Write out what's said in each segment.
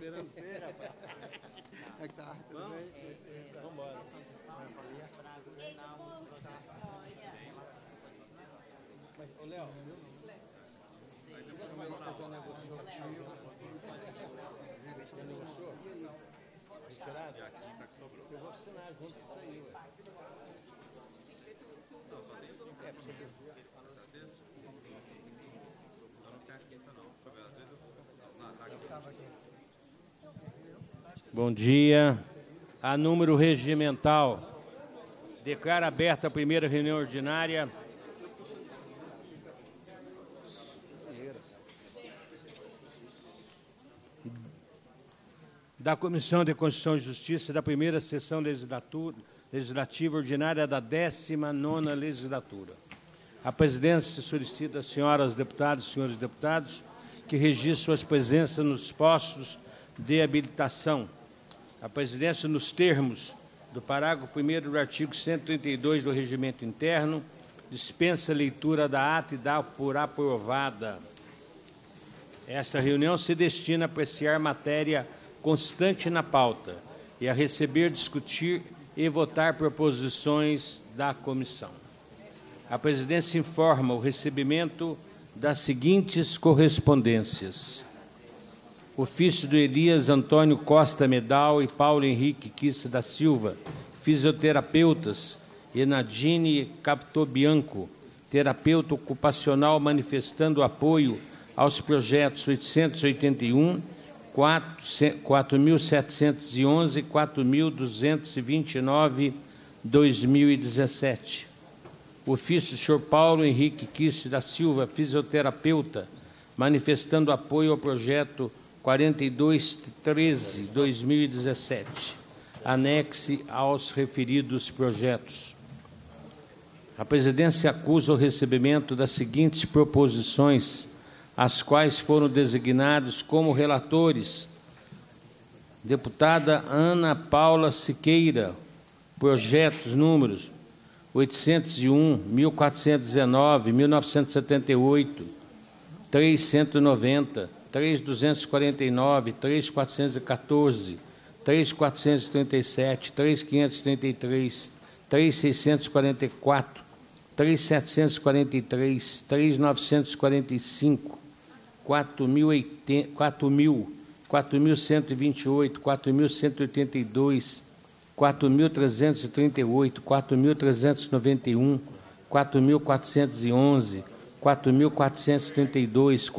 esperando você, rapaz. Como é que tá? Tudo bem? Vamos embora. Ô, Léo. Você negociou? Retirado? Eu vou assinar junto com isso aí, ué. Não, só tem 5. É, pra você ver. Eu não tenho a quinta, não. Deixa eu ver. Às vezes eu estava aqui. Bom dia. A número regimental. Declara aberta a primeira reunião ordinária. Da Comissão de Constituição e Justiça da primeira sessão legislativa ordinária da 19ª legislatura. A presidência solicita às senhoras deputadas e senhores deputados que registrem suas presenças nos postos de habilitação. A presidência, nos termos do parágrafo 1º do artigo 132 do Regimento Interno, dispensa a leitura da ata e dá por aprovada. Esta reunião se destina a apreciar matéria constante na pauta e a receber, discutir e votar proposições da comissão. A presidência informa o recebimento das seguintes correspondências. Ofício do Elias Antônio Costa Medal e Paulo Henrique Quista da Silva, fisioterapeutas, e Nadine Captobianco, terapeuta ocupacional, manifestando apoio aos projetos 881, 4.711 e 4.229, 2017. Ofício do senhor Paulo Henrique Quiste da Silva, fisioterapeuta, manifestando apoio ao projeto 4213, 2017. Anexe aos referidos projetos. A presidência acusa o recebimento das seguintes proposições, as quais foram designados como relatores: deputada Ana Paula Siqueira, projetos números 801, 1419, 1978, 3190, 3249, 3414, 3437, 3533, 3644, 3743, 3945, 4.000, 4.128, 4.182, 4.338, 4.391, 4.411, 4.432,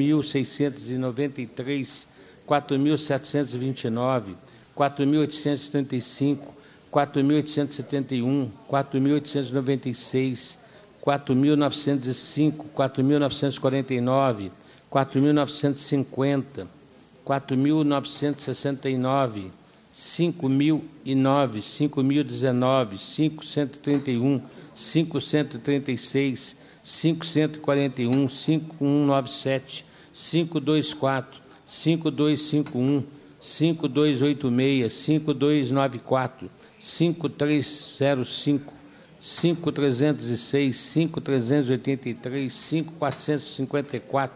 4.693, 4.729, 4.835, 4.871, 4.896, 4.905, 4.949, 4.950, 4.969, 5.009, 5.019, 5.131, 5.136, 5.141, 5.197, 5.24, 5.251, 5.286, 5.294, 5.305, 5.306, 5.383, 5.454,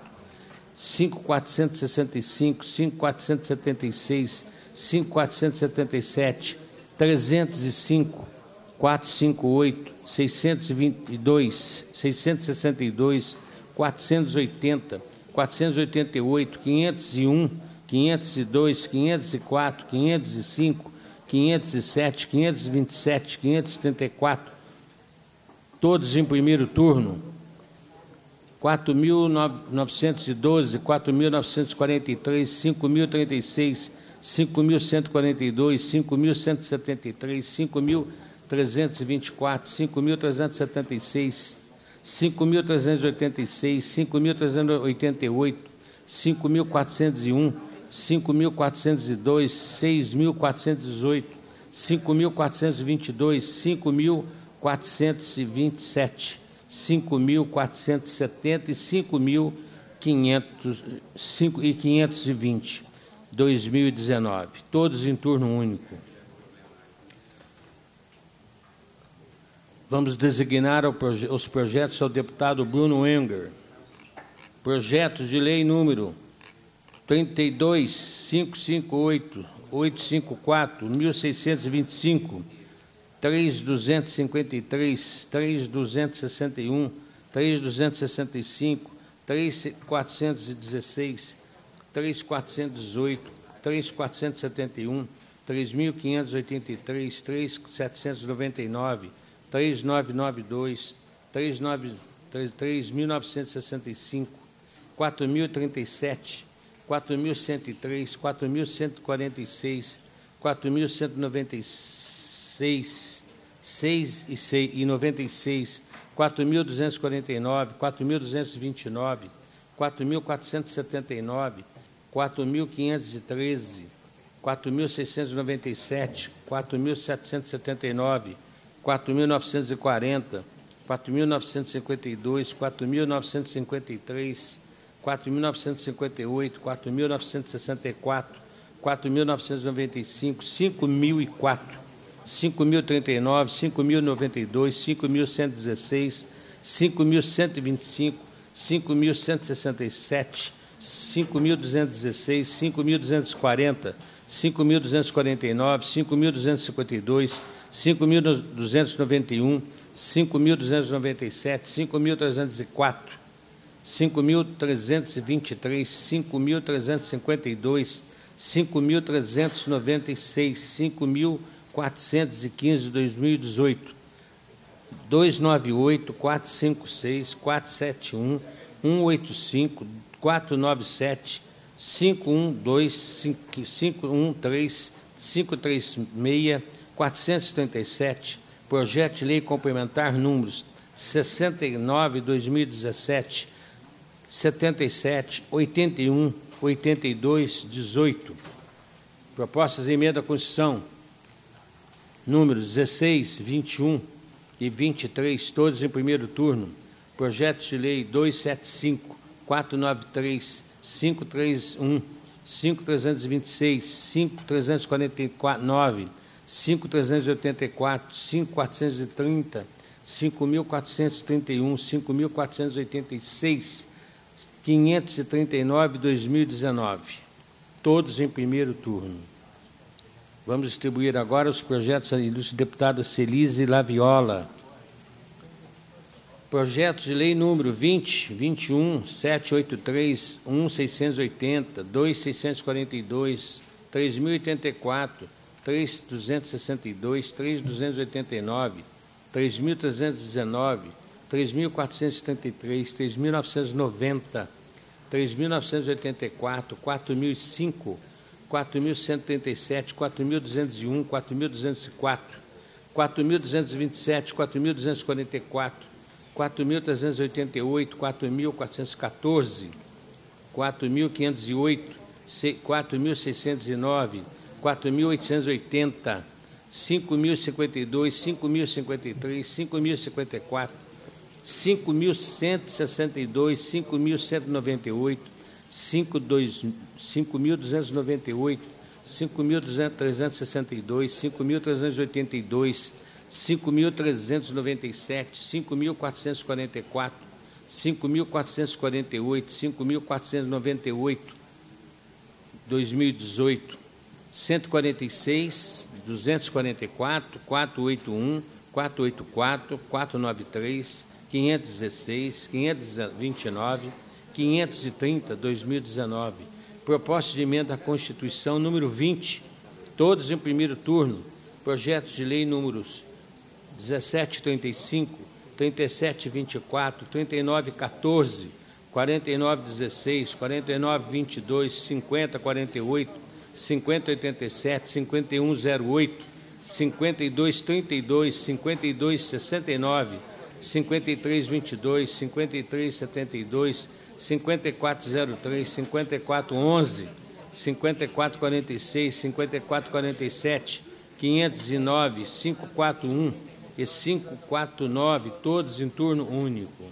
5.465, 5.476, 5.477, 305, 458, 622, 662, 480, 488, 501, 502, 504, 505, 507, 527, 574, todos em primeiro turno. 4.912, 4.943, 5.036, 5.142, 5.173, 5.324, 5.376, 5.386, 5.388, 5.401, 5.402, 6.418, 5.422, 5.427, 5.470 e 5.520, 2019, todos em turno único. Vamos designar os projetos ao deputado Bruno Enger. Projetos de lei número 32, 558, 854, 1625, 3253, 3261, 3265, 3416, 3418, 3471, 3583, 3799, 3992, 3965, 4037, 4103, 4146, 4196, 6 e 96, 4.249, 4.229, 4.479, 4.513, 4.697, 4.779, 4.940, 4.952, 4.953, 4.958, 4.964, 4.995, 5.004, 5.039, 5.092, 5.116, 5.125, 5.167, 5.216, 5.240, 5.249, 5.252, 5.291, 5.297, 5.304, 5.323, 5.352, 5.396, 5.415 de 2018, 298, 456, 471, 185, 497, 512, 513, 536, 437, projeto de lei complementar números 69, 2017, 77, 81, 82, 18. Propostas de emenda à Constituição, números 16, 21 e 23, todos em primeiro turno. Projetos de lei 275, 493, 531, 5326, 5349, 5384, 5430, 5431, 5486, 539, 2019, todos em primeiro turno. Vamos distribuir agora os projetos da ilustre deputada Celise Laviola. Projetos de lei número 20, 21, 783, 1680, 2642, 3084, 3262, 3289, 3319, 3473, 3990, 3984, 4005, 4137, 4201, 4204, 4227, 4244, 4.388, 4.414, 4.508, 4.609, 4.880, 5.052, 5.053, 5.054, 5.162, 5.198, 5.298, 5.362, 5.382, 5.397, 5.444, 5.448, 5.498, 2018, 146, 244, 481, 484, 493, 516, 529, 530, 2019. Proposta de emenda à Constituição número 20, todos em primeiro turno. Projetos de lei números 1735, 3724, 3914, 4916, 4922, 5048, 5087, 5108, 5232, 5269, 5322, 5372, 5403, 5411, 5446, 5447, 509, 541 e 549, todos em turno único.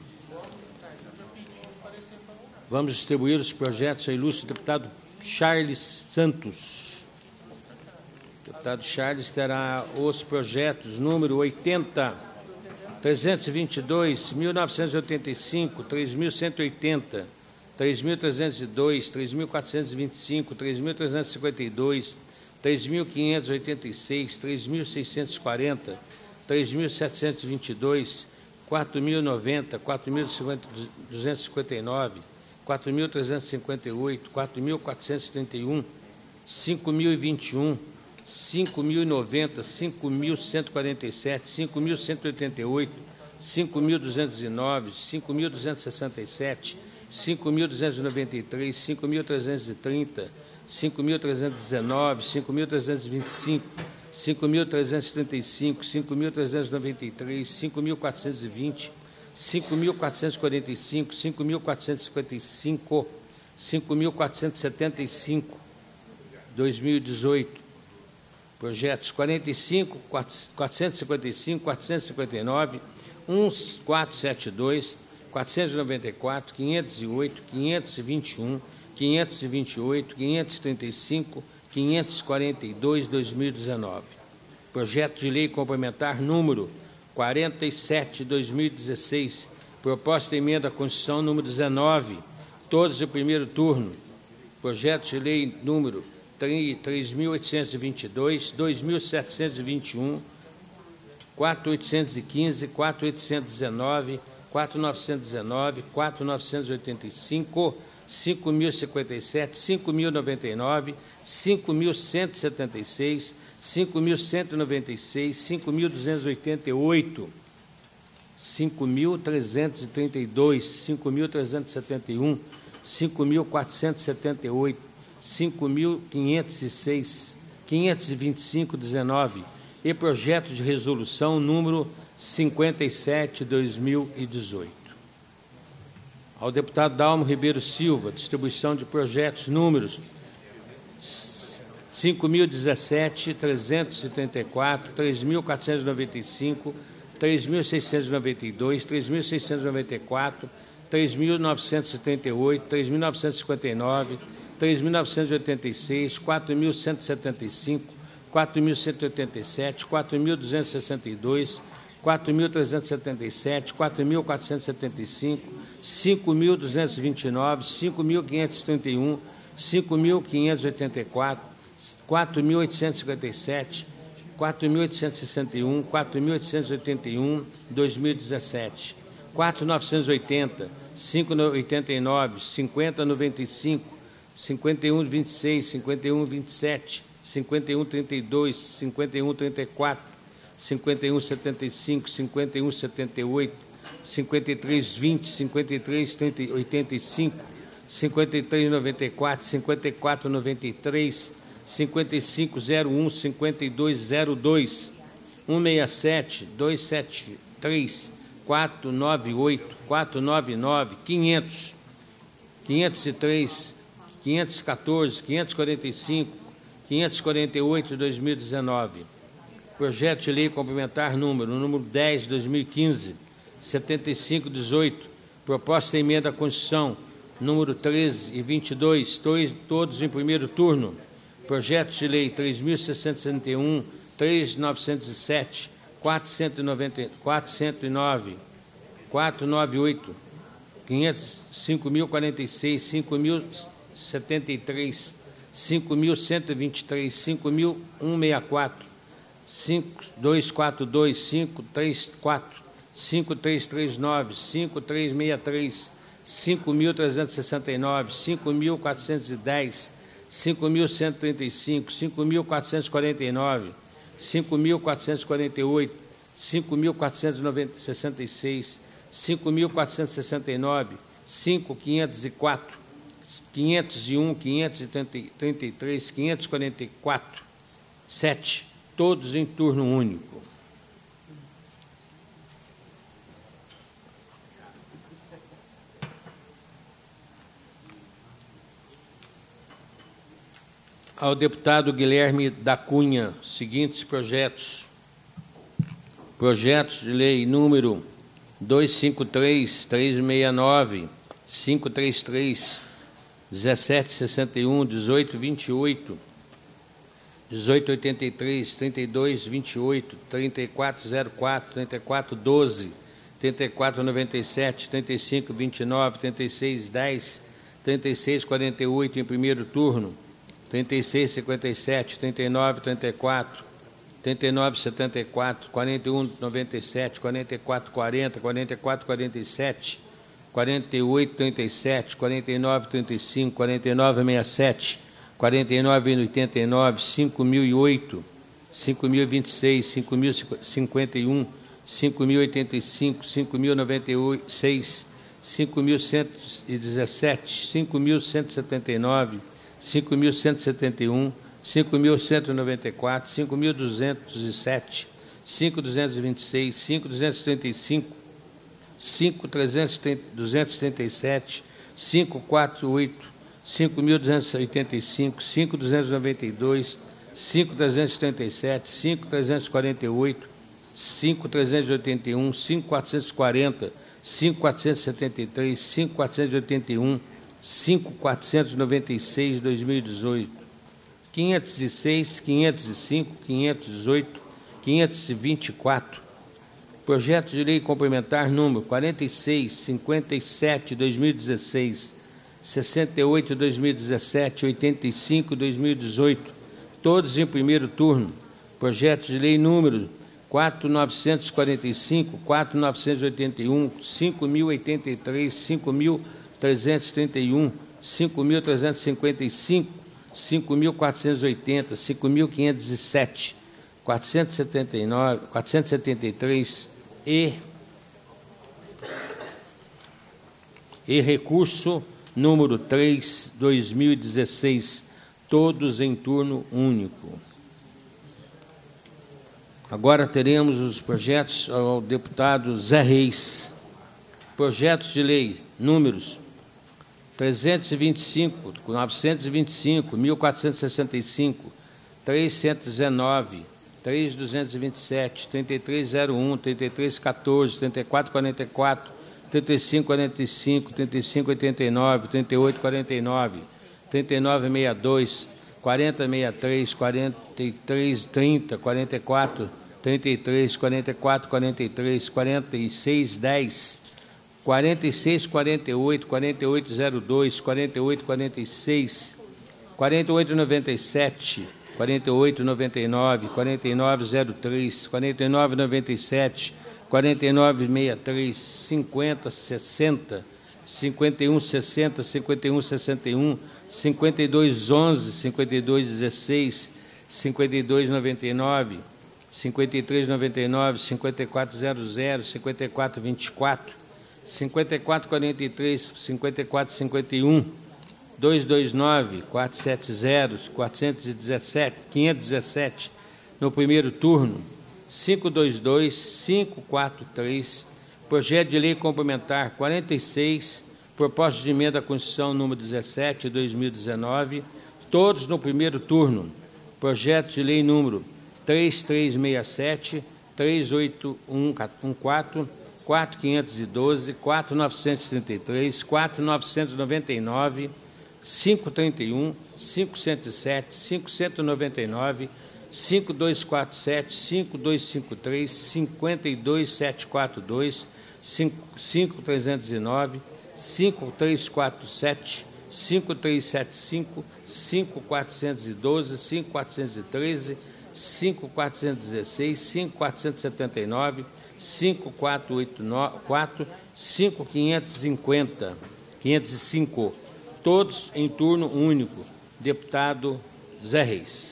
Vamos distribuir os projetos ao ilustre deputado Charles Santos. O deputado Charles terá os projetos número 80, 322, 1985, 3.180, 3.302, 3.425, 3.352, 3.586, 3.640, 3.722, 4.090, 4.259, 4.358, 4.431, 5.021, 5.090, 5.147, 5.188, 5.209, 5.267, 5.293, 5.330, 5.319, 5.325, 5.335, 5.393, 5.420, 5.445, 5.455, 5.475, 2018. Projetos 45, 455, 459, 1472, 494, 508, 521, 528, 535, 542, 2019. Projeto de lei complementar número 47, 2016, proposta de emenda à Constituição número 19, todos em primeiro turno. Projeto de lei número 3.822, 2.721, 4.815, 4.819, 4.919, 4.985, 5.057, 5.099, 5.176, 5.196, 5.288, 5.332, 5.371, 5.478, 5.506, 525, 19 e projeto de resolução número 57, 2018. Ao deputado Dalmo Ribeiro Silva, distribuição de projetos números 5.017, 334, 3.495, 3.692, 3.694, 3.978, 3.959, 3.986, 4.175, 4.187, 4.262, 4.377, 4.475, 5.229, 5.531, 5.584, 4.857, 4.861, 4.881, 2017. 4.980, 5.89, 50.95, 51.26, 51.27, 51.32, 51.34, 51.75, 51.78, 53.20, 53.85, 53.94, 54.93, 55.01, 52.02, 167, 273, 498, 499, 500, 503, 514, 545, 548, 2019. Projeto de lei complementar número 10, 2015, 7518, proposta de emenda à Constituição, número 13 e 22, todos em primeiro turno. Projeto de lei 3.661, 3.907, 409, 498, 5.046, 5.073, 5.123, 5.164, 5.242, 534, 5.339, 5.363, 5.369, 5.410, 5.135, 5.449, 5.448, 5.466, 5.469, 5.504, 501, 533, 544, 7, todos em turno único. Ao deputado Guilherme da Cunha, seguintes projetos. Projetos de lei número 253, 369, 533, 1761, 1828, 1883, 3228, 3404, 3412, 3497, 3529, 3610, 3648 em primeiro turno, 3657, 3934, 3974, 4197, 4440, 4447, 4837, 4935, 4967, 4989, 5008, 5026, 5051, 5085, 5096, 5117, 5179, 5171, 5.194, 5.207, 5.226, 5.235, 5.237, 5.48, 5.285, 5.292, 5.337, 5.348, 5.381, 5.440, 5.473, 5.481, 5.496, 2018. 506, 505, 518, 524. Projeto de Lei Complementar número 46, 57, 2016, 68, 2017, 85, 2018, todos em primeiro turno. Projeto de Lei número 4.945, 4.981, 5.083, 5.331, 5.355, 5.480, 5.507, 479, 473 e recurso número 3, 2016, todos em turno único. Agora teremos os projetos ao deputado Zé Reis. Projetos de lei números 325, 925, 1465, 319, 3227, 3301, 3314, 3444, 3545, 3589, 3849, 3962, 4063, 4330, 44, 33, 44, 43, 4610, 4648, 4802, 4846, 4897, 4899, 4903, 4997, 4963, 5060, 5160, 5161, 5211, 5216, 5299, 5399, 5400, 5424, 5443, 5451, 229, 470, 417, 517 no primeiro turno, 522, 543, projeto de lei complementar 46, proposta de emenda à Constituição número 17, 2019, todos no primeiro turno, projeto de lei número 3367, 3814, 4512, 4933, 4999, 531, 507, 599, 5247, 5253, 52742, 5309, 5347, 5375, 5412, 5413, 5416, 5479, 5484, 5550, 505, todos em turno único. Deputado Zé Reis.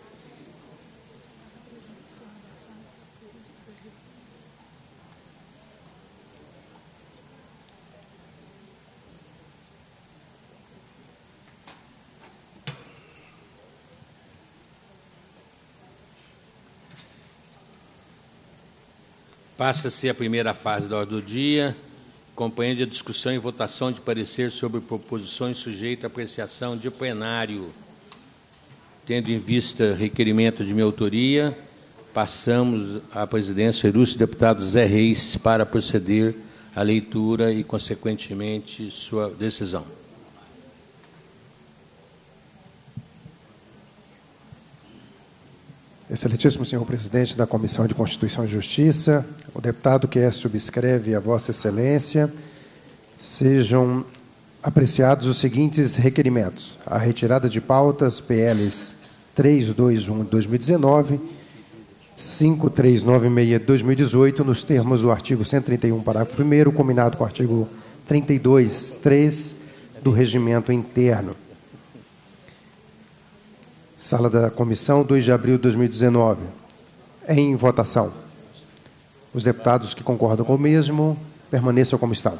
Passa-se a primeira fase da ordem do dia, compreende a discussão e votação de parecer sobre proposições sujeitas à apreciação de plenário. Tendo em vista requerimento de minha autoria, passamos à presidência do ilustre deputado Zé Reis para proceder à leitura e, consequentemente, sua decisão. Excelentíssimo senhor presidente da Comissão de Constituição e Justiça, o deputado que subscreve a Vossa Excelência, sejam Apreciados os seguintes requerimentos: a retirada de pautas PLs 321 de 2019, 5396 de 2018, nos termos do artigo 131, parágrafo 1º, combinado com o artigo 32.3 do Regimento Interno. Sala da Comissão, 2 de abril de 2019. Em votação. Os deputados que concordam com o mesmo, permaneçam como estão.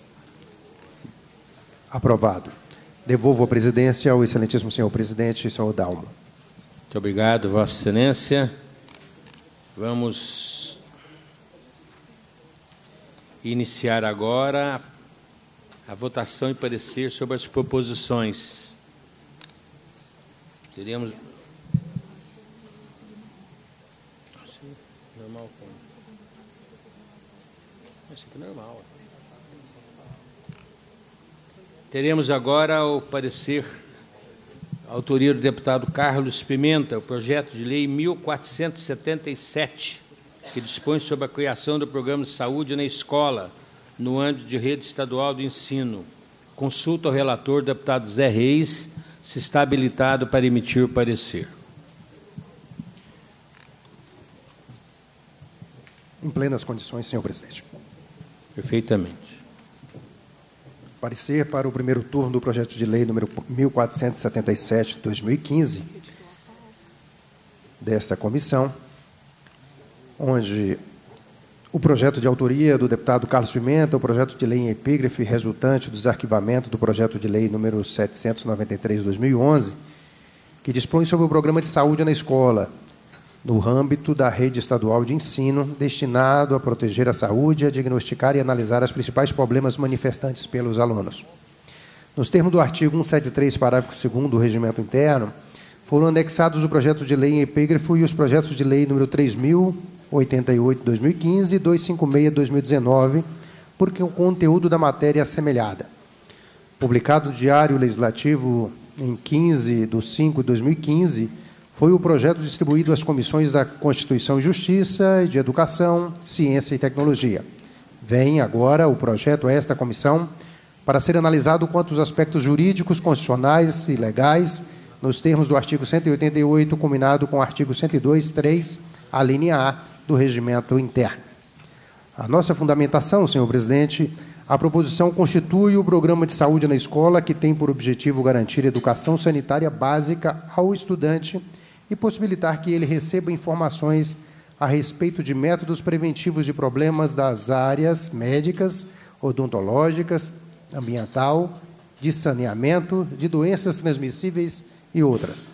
Aprovado. Devolvo a presidência ao excelentíssimo senhor presidente, senhor Dalmo. Muito obrigado, Vossa Excelência. Vamos iniciar agora a votação e parecer sobre as proposições. Teremos... Normal. Isso aqui é normal. Teremos agora o parecer, a autoria do deputado Carlos Pimenta, o projeto de lei 1477, que dispõe sobre a criação do programa de saúde na escola, no âmbito de rede estadual de ensino. Consulta ao relator, deputado Zé Reis, se está habilitado para emitir o parecer. Em plenas condições, senhor presidente. Perfeitamente. Parecer para o primeiro turno do projeto de lei número 1477 de 2015, desta comissão, onde o projeto de autoria do deputado Carlos Pimenta, o projeto de lei em epígrafe resultante do desarquivamento do projeto de lei número 793 de 2011, que dispõe sobre o programa de saúde na escola, no âmbito da rede estadual de ensino, destinado a proteger a saúde, a diagnosticar e analisar os principais problemas manifestantes pelos alunos. Nos termos do artigo 173, parágrafo 2º do Regimento Interno, foram anexados o projeto de lei em epígrafo e os projetos de lei número 3088 de 2015 e 256 de 2019, porque o conteúdo da matéria é assemelhada. Publicado no Diário Legislativo em 15/5 de 2015, foi o projeto distribuído às comissões da Constituição e Justiça e de Educação, Ciência e Tecnologia. Vem agora o projeto a esta comissão para ser analisado quanto aos aspectos jurídicos, constitucionais e legais, nos termos do artigo 188, combinado com o artigo 102.3, a linha A do Regimento Interno. A nossa fundamentação, senhor presidente, a proposição constitui o programa de saúde na escola, que tem por objetivo garantir educação sanitária básica ao estudante e possibilitar que ele receba informações a respeito de métodos preventivos de problemas das áreas médicas, odontológicas, ambiental, de saneamento, de doenças transmissíveis e outras.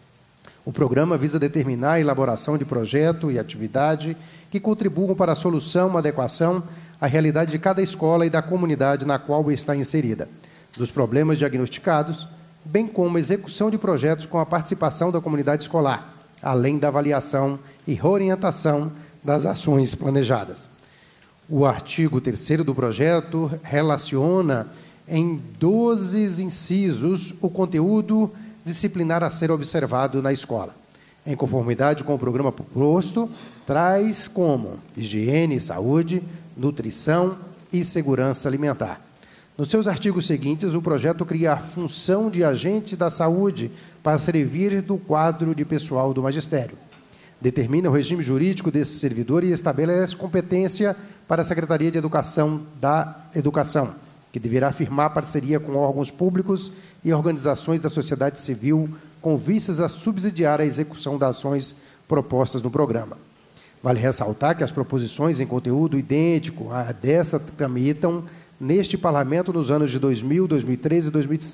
O programa visa determinar a elaboração de projeto e atividade que contribuam para a solução, adequação à realidade de cada escola e da comunidade na qual está inserida, dos problemas diagnosticados, bem como a execução de projetos com a participação da comunidade escolar, além da avaliação e reorientação das ações planejadas. O artigo 3º do projeto relaciona em 12 incisos o conteúdo disciplinar a ser observado na escola. Em conformidade com o programa proposto, traz como higiene, saúde, nutrição e segurança alimentar. Nos seus artigos seguintes, o projeto cria a função de agente da saúde para servir do quadro de pessoal do magistério. Determina o regime jurídico desse servidor e estabelece competência para a Secretaria de Educação da Educação, que deverá firmar parceria com órgãos públicos e organizações da sociedade civil com vistas a subsidiar a execução das ações propostas no programa. Vale ressaltar que as proposições em conteúdo idêntico a dessa tramitam neste Parlamento nos anos de 2000, 2013 e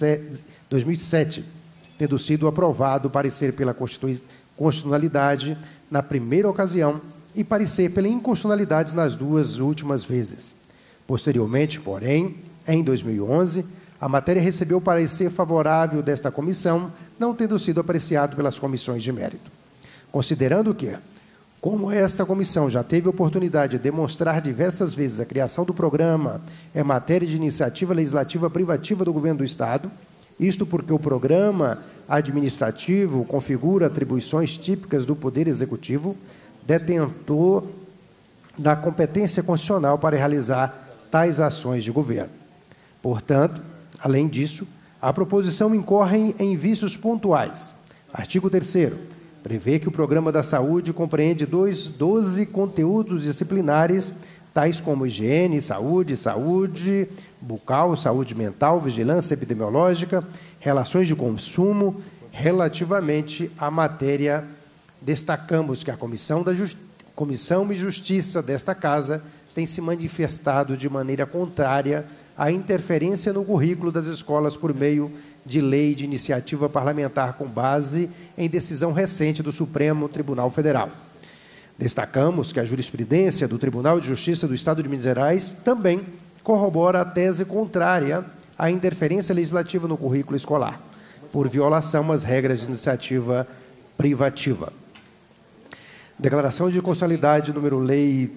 2007, tendo sido aprovado o parecer pela constitucionalidade na primeira ocasião e parecer pela inconstitucionalidade nas duas últimas vezes. Posteriormente, porém, em 2011, a matéria recebeu parecer favorável desta comissão, não tendo sido apreciado pelas comissões de mérito. Considerando que, como esta comissão já teve oportunidade de demonstrar diversas vezes a criação do programa é matéria de iniciativa legislativa privativa do Governo do Estado, isto porque o programa administrativo configura atribuições típicas do Poder Executivo, detentor da competência constitucional para realizar tais ações de governo. Portanto, Além disso, a proposição incorre em vícios pontuais. Artigo 3º. Prevê que o Programa da Saúde compreende 12 conteúdos disciplinares, tais como higiene, saúde bucal, saúde mental, vigilância epidemiológica, relações de consumo, relativamente à matéria. Destacamos que a Comissão e Justiça desta Casa tem se manifestado de maneira contrária à interferência no currículo das escolas por meio de lei de iniciativa parlamentar com base em decisão recente do Supremo Tribunal Federal. Destacamos que a jurisprudência do Tribunal de Justiça do Estado de Minas Gerais também corrobora a tese contrária à interferência legislativa no currículo escolar, por violação às regras de iniciativa privativa. Declaração de constitucionalidade número Lei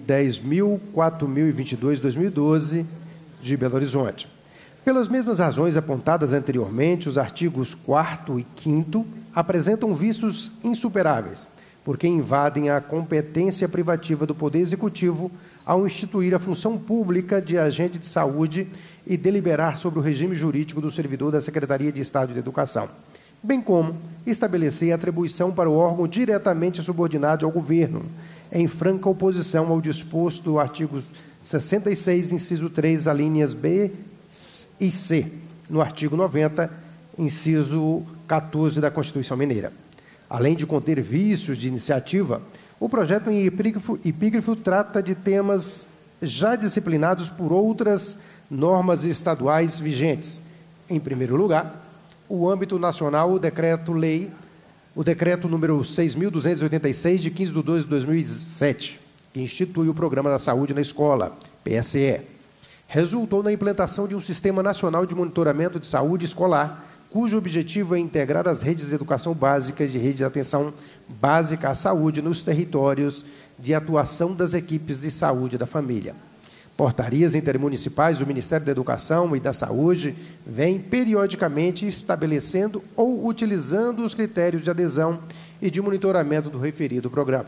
10.4022/2012, de Belo Horizonte. Pelas mesmas razões apontadas anteriormente, os artigos 4º e 5º apresentam vícios insuperáveis, porque invadem a competência privativa do Poder Executivo ao instituir a função pública de agente de saúde e deliberar sobre o regime jurídico do servidor da Secretaria de Estado de Educação, bem como estabelecer a atribuição para o órgão diretamente subordinado ao governo, em franca oposição ao disposto do artigo 66, inciso 3, alíneas B e C, no artigo 90, inciso 14 da Constituição Mineira. Além de conter vícios de iniciativa, o projeto em epígrafo trata de temas já disciplinados por outras normas estaduais vigentes. Em primeiro lugar, o âmbito nacional, o decreto número 6.286, de 15 de 2 de 2007, que institui o Programa da Saúde na Escola, PSE, resultou na implantação de um Sistema Nacional de Monitoramento de Saúde Escolar, cujo objetivo é integrar as redes de educação básica e redes de atenção básica à saúde nos territórios de atuação das equipes de saúde da família. Portarias intermunicipais do Ministério da Educação e da Saúde vêm periodicamente estabelecendo ou utilizando os critérios de adesão e de monitoramento do referido programa.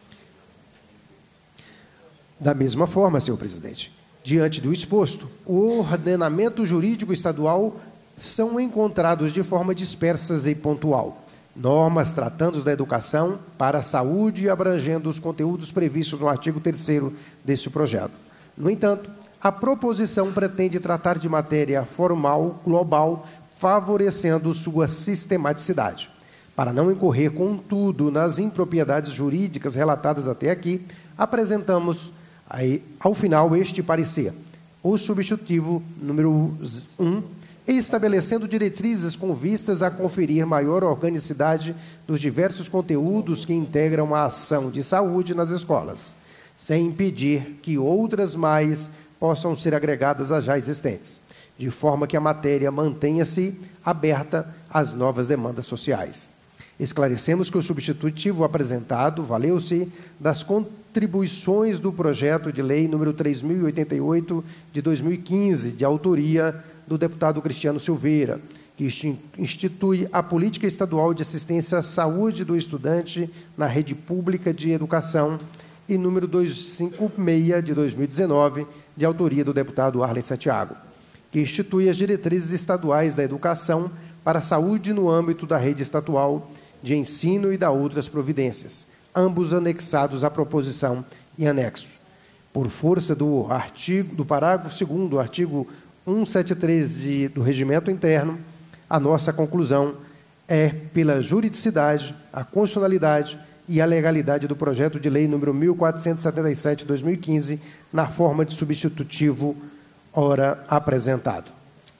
Da mesma forma, senhor presidente, diante do exposto, o ordenamento jurídico estadual são encontrados de forma dispersa e pontual. Normas tratando da educação para a saúde e abrangendo os conteúdos previstos no artigo 3º deste projeto. No entanto, a proposição pretende tratar de matéria formal, global, favorecendo sua sistematicidade. Para não incorrer, contudo, nas impropriedades jurídicas relatadas até aqui, apresentamos, ao final, este parecer. O substitutivo número 1, estabelecendo diretrizes com vistas a conferir maior organicidade dos diversos conteúdos que integram a ação de saúde nas escolas, sem impedir que outras mais possam ser agregadas às já existentes, de forma que a matéria mantenha-se aberta às novas demandas sociais. Esclarecemos que o substitutivo apresentado valeu-se das contribuições do projeto de lei número 3.088 de 2015, de autoria do deputado Cristiano Silveira, que institui a Política Estadual de Assistência à Saúde do Estudante na Rede Pública de Educação, e número 256 de 2019, de autoria do deputado Arlen Santiago, que institui as diretrizes estaduais da educação para a saúde no âmbito da rede estadual de ensino e da outras providências, ambos anexados à proposição e anexo. Por força do parágrafo 2º do artigo 173 do Regimento Interno, a nossa conclusão é pela juridicidade, a constitucionalidade e a legalidade do projeto de lei número 1477 de 2015, na forma de substitutivo ora apresentado.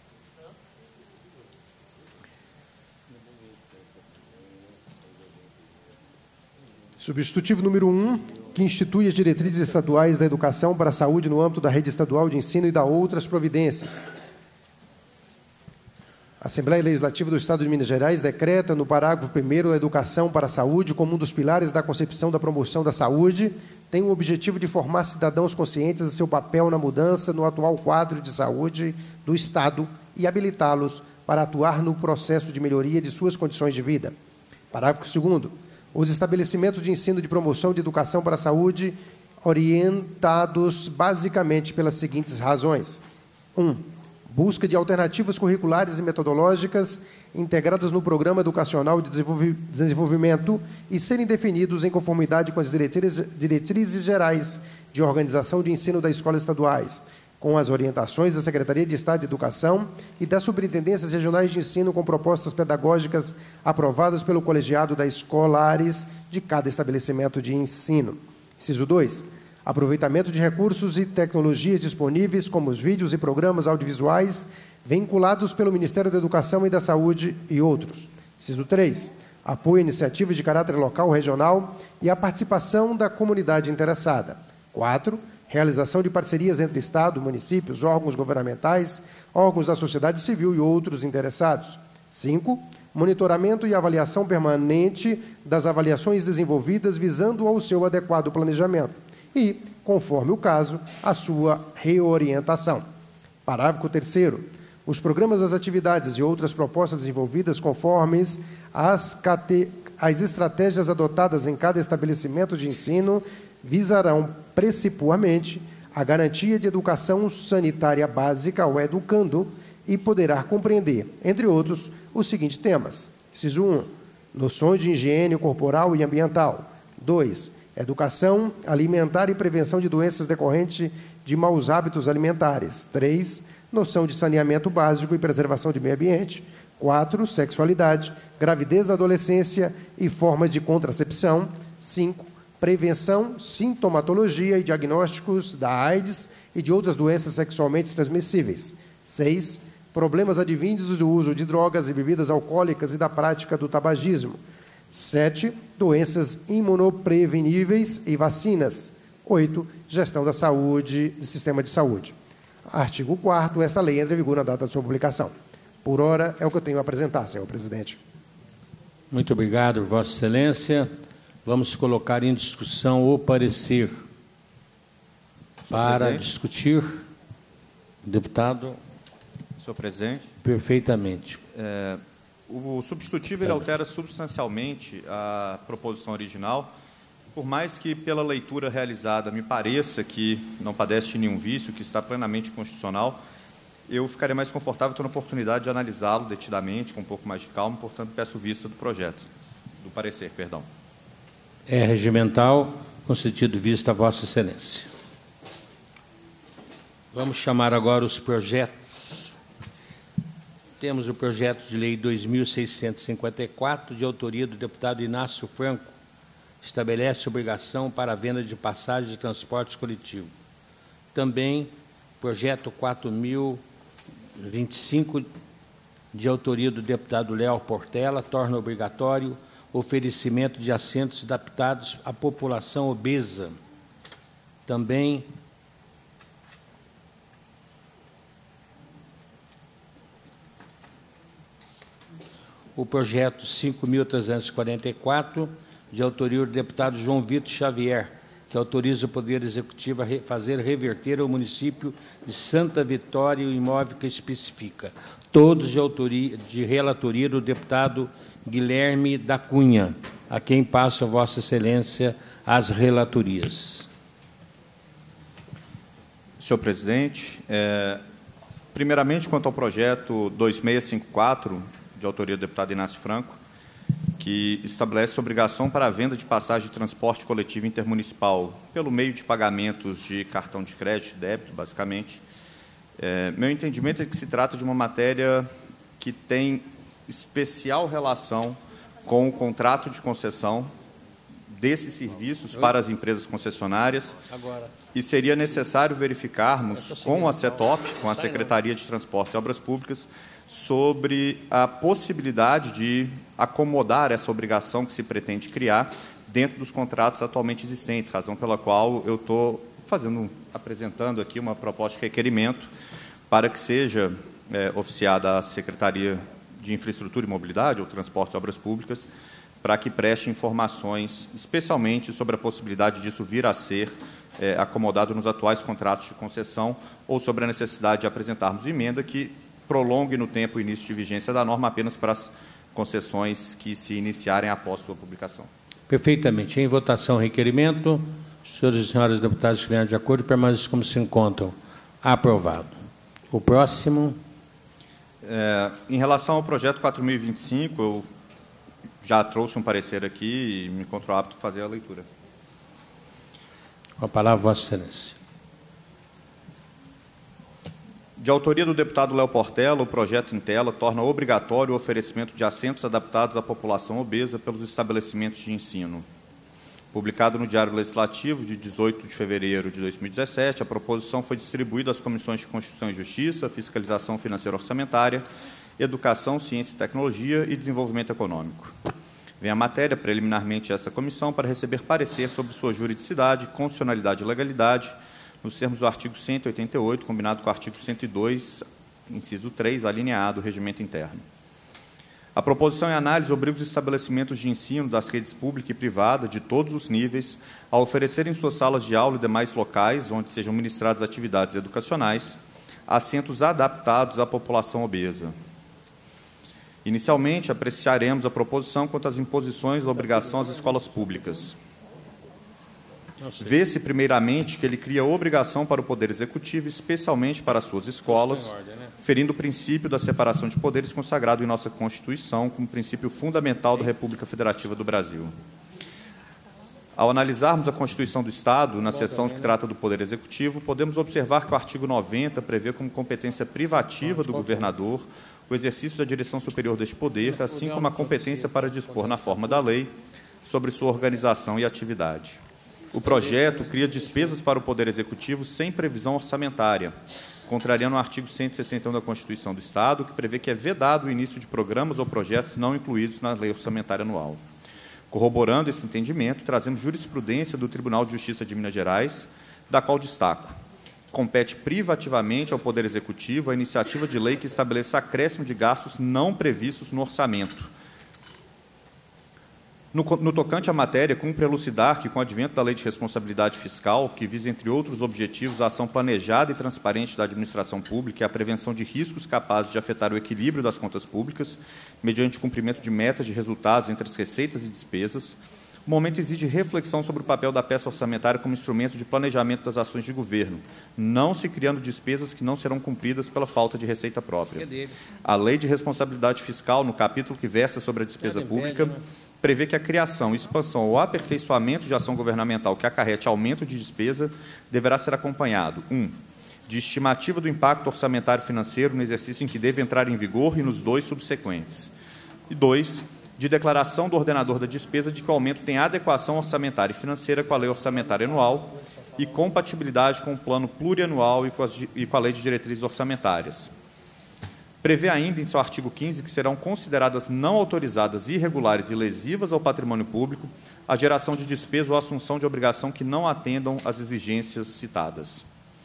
Substitutivo número 1, que institui as diretrizes estaduais da educação para a saúde no âmbito da rede estadual de ensino e da outras providências. A Assembleia Legislativa do Estado de Minas Gerais decreta, no parágrafo 1º, a educação para a saúde como um dos pilares da concepção da promoção da saúde, tem o objetivo de formar cidadãos conscientes de seu papel na mudança no atual quadro de saúde do Estado e habilitá-los para atuar no processo de melhoria de suas condições de vida. Parágrafo 2º. Os estabelecimentos de ensino de promoção de educação para a saúde orientados basicamente pelas seguintes razões. 1. busca de alternativas curriculares e metodológicas integradas no Programa Educacional de Desenvolvimento e serem definidos em conformidade com as diretrizes gerais de organização de ensino das escolas estaduais, com as orientações da Secretaria de Estado de Educação e das Superintendências Regionais de Ensino, com propostas pedagógicas aprovadas pelo colegiado da escolares de cada estabelecimento de ensino. Inciso 2. Aproveitamento de recursos e tecnologias disponíveis, como os vídeos e programas audiovisuais vinculados pelo Ministério da Educação e da Saúde e outros. Inciso 3. Apoio a iniciativas de caráter local, regional e a participação da comunidade interessada. 4. Realização de parcerias entre Estado, municípios, órgãos governamentais, órgãos da sociedade civil e outros interessados. 5. Monitoramento e avaliação permanente das avaliações desenvolvidas visando ao seu adequado planejamento e, conforme o caso, a sua reorientação. Parágrafo 3º. Os programas, as atividades e outras propostas desenvolvidas conforme as estratégias adotadas em cada estabelecimento de ensino visarão precipuamente a garantia de educação sanitária básica ao educando e poderá compreender, entre outros, os seguintes temas. Inciso 1. Noções de higiene corporal e ambiental. 2. Educação alimentar e prevenção de doenças decorrentes de maus hábitos alimentares. 3. Noção de saneamento básico e preservação de meio ambiente. 4. Sexualidade, gravidez na adolescência e formas de contracepção. 5. Prevenção, sintomatologia e diagnósticos da AIDS e de outras doenças sexualmente transmissíveis. 6. Problemas advindos do uso de drogas e bebidas alcoólicas e da prática do tabagismo. 7. Doenças imunopreveníveis e vacinas. 8. Gestão da saúde, do sistema de saúde. Artigo 4º. Esta lei entra em vigor na data de sua publicação. Por hora, é o que eu tenho a apresentar, senhor presidente. Muito obrigado, Vossa Excelência. Vamos colocar em discussão o parecer. Para discutir, deputado. Senhor presidente. Perfeitamente. O substitutivo ele altera substancialmente a proposição original, por mais que pela leitura realizada me pareça que não padece de nenhum vício, que está plenamente constitucional, eu ficaria mais confortável tendo a oportunidade de analisá-lo detidamente, com um pouco mais de calma, portanto, peço vista do projeto, do parecer, perdão. É regimental, concedido vista a Vossa Excelência. Vamos chamar agora os projetos. Temos o projeto de lei 2.654, de autoria do deputado Inácio Franco, estabelece obrigação para a venda de passagem de transporte coletivo. Também, projeto 4.025, de autoria do deputado Léo Portela, torna obrigatório oferecimento de assentos adaptados à população obesa. Também, o projeto 5.344, de autoria do deputado João Vitor Xavier, que autoriza o Poder Executivo a fazer reverter ao município de Santa Vitória o imóvel que especifica. Todos de relatoria do deputado Guilherme da Cunha, a quem passo a Vossa Excelência as relatorias. Senhor presidente, primeiramente, quanto ao projeto 2654, de autoria do deputado Inácio Franco, que estabelece obrigação para a venda de passagem de transporte coletivo intermunicipal pelo meio de pagamentos de cartão de crédito, débito, basicamente. Meu entendimento é que se trata de uma matéria que tem especial relação com o contrato de concessão desses serviços para as empresas concessionárias e seria necessário verificarmos com a CETOP, com a Secretaria de Transportes e Obras Públicas, sobre a possibilidade de acomodar essa obrigação que se pretende criar dentro dos contratos atualmente existentes, razão pela qual eu estou apresentando aqui uma proposta de requerimento para que seja oficiada à Secretaria de Infraestrutura e Mobilidade, ou Transportes e Obras Públicas, para que preste informações, especialmente sobre a possibilidade disso vir a ser acomodado nos atuais contratos de concessão ou sobre a necessidade de apresentarmos emenda que prolongue no tempo o início de vigência da norma apenas para as concessões que se iniciarem após sua publicação. Perfeitamente. Em votação, requerimento. Senhores e senhoras deputados que vieram de acordo, permaneçam como se encontram. Aprovado. O próximo. Em relação ao projeto 4025, eu já trouxe um parecer aqui e me encontro apto a fazer a leitura. Com a palavra, Vossa Excelência. De autoria do deputado Léo Portela, o projeto em tela torna obrigatório o oferecimento de assentos adaptados à população obesa pelos estabelecimentos de ensino. Publicado no Diário Legislativo de 18 de fevereiro de 2017, a proposição foi distribuída às comissões de Constituição e Justiça, Fiscalização Financeira Orçamentária, Educação, Ciência e Tecnologia e Desenvolvimento Econômico. Vem a matéria preliminarmente a esta comissão para receber parecer sobre sua juridicidade, constitucionalidade e legalidade, nos termos do artigo 188, combinado com o artigo 102, inciso 3, alineado, regimento interno. A proposição em análise obriga os estabelecimentos de ensino das redes pública e privada, de todos os níveis, a oferecerem suas salas de aula e demais locais, onde sejam ministradas atividades educacionais, assentos adaptados à população obesa. Inicialmente, apreciaremos a proposição quanto às imposições da obrigação às escolas públicas. Vê-se, primeiramente, que ele cria obrigação para o Poder Executivo, especialmente para as suas escolas, ferindo o princípio da separação de poderes consagrado em nossa Constituição como princípio fundamental da República Federativa do Brasil. Ao analisarmos a Constituição do Estado, na seção que trata do Poder Executivo, podemos observar que o artigo 90 prevê como competência privativa do governador o exercício da direção superior deste poder, assim como a competência para dispor, na forma da lei, sobre sua organização e atividade. O projeto cria despesas para o Poder Executivo sem previsão orçamentária, contrariando o artigo 161 da Constituição do Estado, que prevê que é vedado o início de programas ou projetos não incluídos na Lei Orçamentária Anual. Corroborando esse entendimento, trazemos jurisprudência do Tribunal de Justiça de Minas Gerais, da qual destaco: compete privativamente ao Poder Executivo a iniciativa de lei que estabeleça acréscimo de gastos não previstos no orçamento. No tocante à matéria, cumpre elucidar que, com o advento da Lei de Responsabilidade Fiscal, que visa, entre outros objetivos, a ação planejada e transparente da administração pública e a prevenção de riscos capazes de afetar o equilíbrio das contas públicas, mediante cumprimento de metas de resultados entre as receitas e despesas, o momento exige reflexão sobre o papel da peça orçamentária como instrumento de planejamento das ações de governo, não se criando despesas que não serão cumpridas pela falta de receita própria. A Lei de Responsabilidade Fiscal, no capítulo que versa sobre a despesa pública, prevê que a criação, expansão ou aperfeiçoamento de ação governamental que acarrete aumento de despesa deverá ser acompanhado, 1, de estimativa do impacto orçamentário financeiro no exercício em que deve entrar em vigor e nos 2 subsequentes, e 2, de declaração do ordenador da despesa de que o aumento tem adequação orçamentária e financeira com a Lei Orçamentária Anual e compatibilidade com o Plano Plurianual e com a Lei de Diretrizes Orçamentárias. Prevê ainda, em seu artigo 15, que serão consideradas não autorizadas, irregulares e lesivas ao patrimônio público a geração de despesa ou a assunção de obrigação que não atendam às exigências citadas.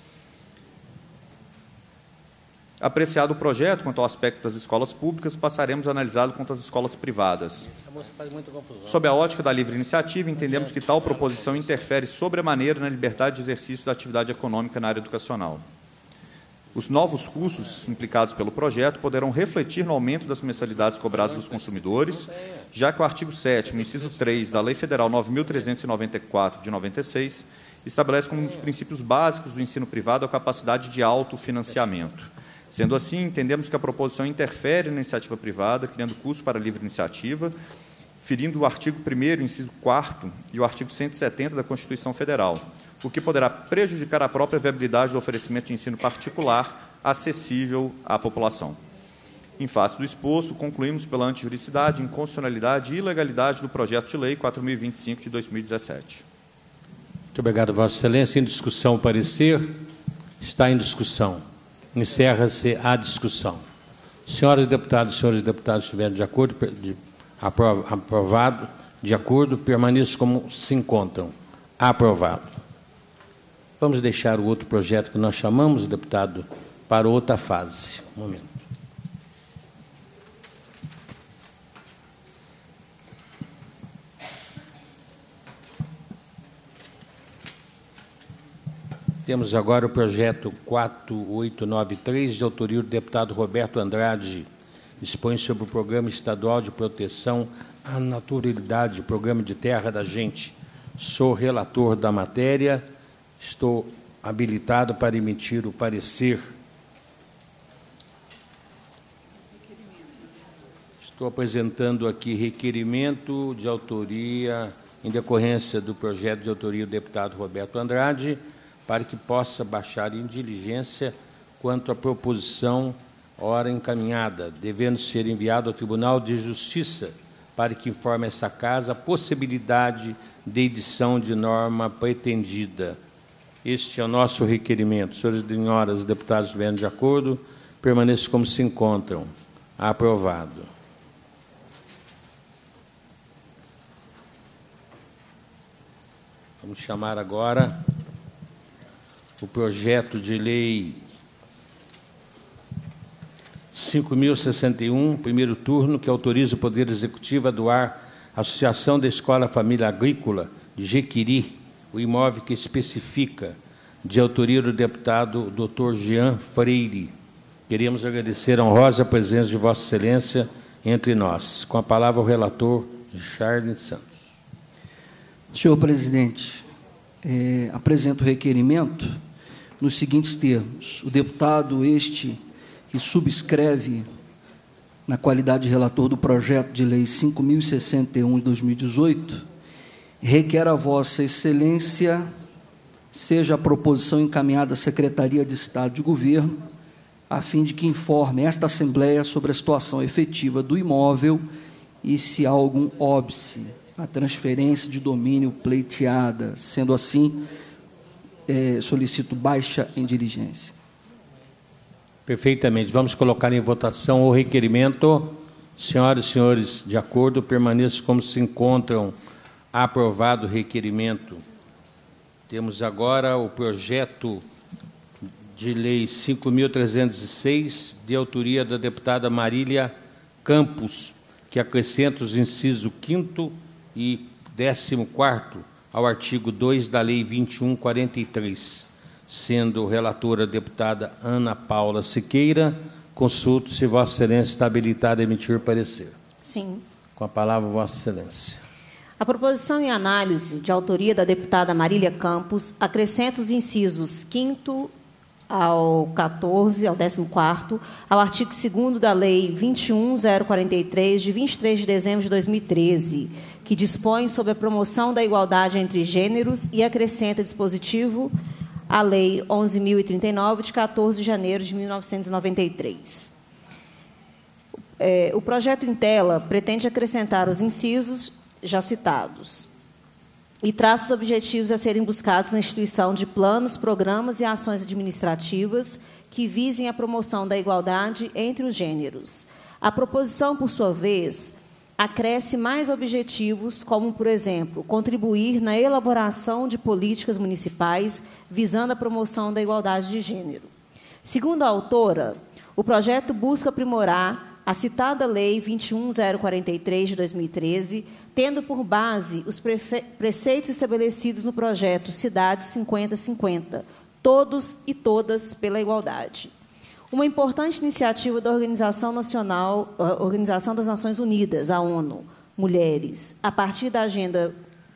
Apreciado o projeto quanto ao aspecto das escolas públicas, passaremos a analisá-lo quanto às escolas privadas. Sob a ótica da livre iniciativa, entendemos que tal proposição interfere sobremaneira na liberdade de exercício da atividade econômica na área educacional. Os novos custos implicados pelo projeto poderão refletir no aumento das mensalidades cobradas dos consumidores, já que o artigo 7º, inciso 3, da Lei Federal 9.394, de 96, estabelece como um dos princípios básicos do ensino privado a capacidade de autofinanciamento. Sendo assim, entendemos que a proposição interfere na iniciativa privada, criando custo para a livre iniciativa, ferindo o artigo 1º, inciso 4º, e o artigo 170 da Constituição Federal, o que poderá prejudicar a própria viabilidade do oferecimento de ensino particular acessível à população. Em face do exposto, concluímos pela antijuridicidade, inconstitucionalidade e ilegalidade do projeto de lei 4025 de 2017. Muito obrigado, Vossa Excelência. Em discussão, o parecer. Está em discussão. Encerra-se a discussão. Senhoras deputadas e senhores deputados, estiverem de acordo, aprovado, de acordo, permaneçam como se encontram. Aprovado. Vamos deixar o outro projeto que nós chamamos, deputado, para outra fase. Um momento. Temos agora o projeto 4893, de autoria do deputado Roberto Andrade. Dispõe sobre o Programa Estadual de Proteção à Naturalidade, Programa de Terra da Gente. Sou relator da matéria. Estou habilitado para emitir o parecer. Estou apresentando aqui requerimento de autoria, em decorrência do projeto de autoria do deputado Roberto Andrade, para que possa baixar em diligência quanto à proposição ora encaminhada, devendo ser enviado ao Tribunal de Justiça, para que informe essa Casa a possibilidade de edição de norma pretendida. Este é o nosso requerimento. Senhores e senhoras, deputados estiverem de acordo, permaneçam como se encontram. Aprovado. Vamos chamar agora o projeto de lei 5.061, primeiro turno, que autoriza o Poder Executivo a doar à Associação da Escola Família Agrícola de Jequiri o imóvel que especifica, de autoria do deputado Dr. Jean Freire. Queremos agradecer a honrosa presença de Vossa Excelência entre nós. Com a palavra o relator Charles Santos. Senhor presidente, apresento o requerimento nos seguintes termos. O deputado que subscreve, na qualidade de relator do projeto de lei 5.061 de 2018, requer a Vossa Excelência seja a proposição encaminhada à Secretaria de Estado de Governo, a fim de que informe esta Assembleia sobre a situação efetiva do imóvel e se há algum óbice a transferência de domínio pleiteada. Sendo assim, solicito baixa em diligência. Perfeitamente. Vamos colocar em votação o requerimento. Senhoras e senhores, de acordo, permaneçam como se encontram. Aprovado o requerimento. Temos agora o projeto de lei 5.306, de autoria da deputada Marília Campos, que acrescenta os incisos 5º e 14º ao artigo 2 da Lei 21.43, sendo relatora a deputada Ana Paula Siqueira. Consulto se Vossa Excelência está habilitada a emitir parecer. Sim. Com a palavra, Vossa Excelência. A proposição em análise, de autoria da deputada Marília Campos, acrescenta os incisos 5º ao 14, ao 14º, ao artigo 2º da Lei 21.043, de 23 de dezembro de 2013, que dispõe sobre a promoção da igualdade entre gêneros e acrescenta dispositivo à Lei 11.039, de 14 de janeiro de 1993. O projeto em tela pretende acrescentar os incisos já citados e traça os objetivos a serem buscados na instituição de planos, programas e ações administrativas que visem a promoção da igualdade entre os gêneros. A proposição, por sua vez, acresce mais objetivos, como, por exemplo, contribuir na elaboração de políticas municipais visando a promoção da igualdade de gênero. Segundo a autora, o projeto busca aprimorar a citada Lei 21.043, de 2013, tendo por base os preceitos estabelecidos no projeto Cidade 50-50, todos e todas pela igualdade. Uma importante iniciativa da Organização das Nações Unidas, a ONU, Mulheres, a partir da Agenda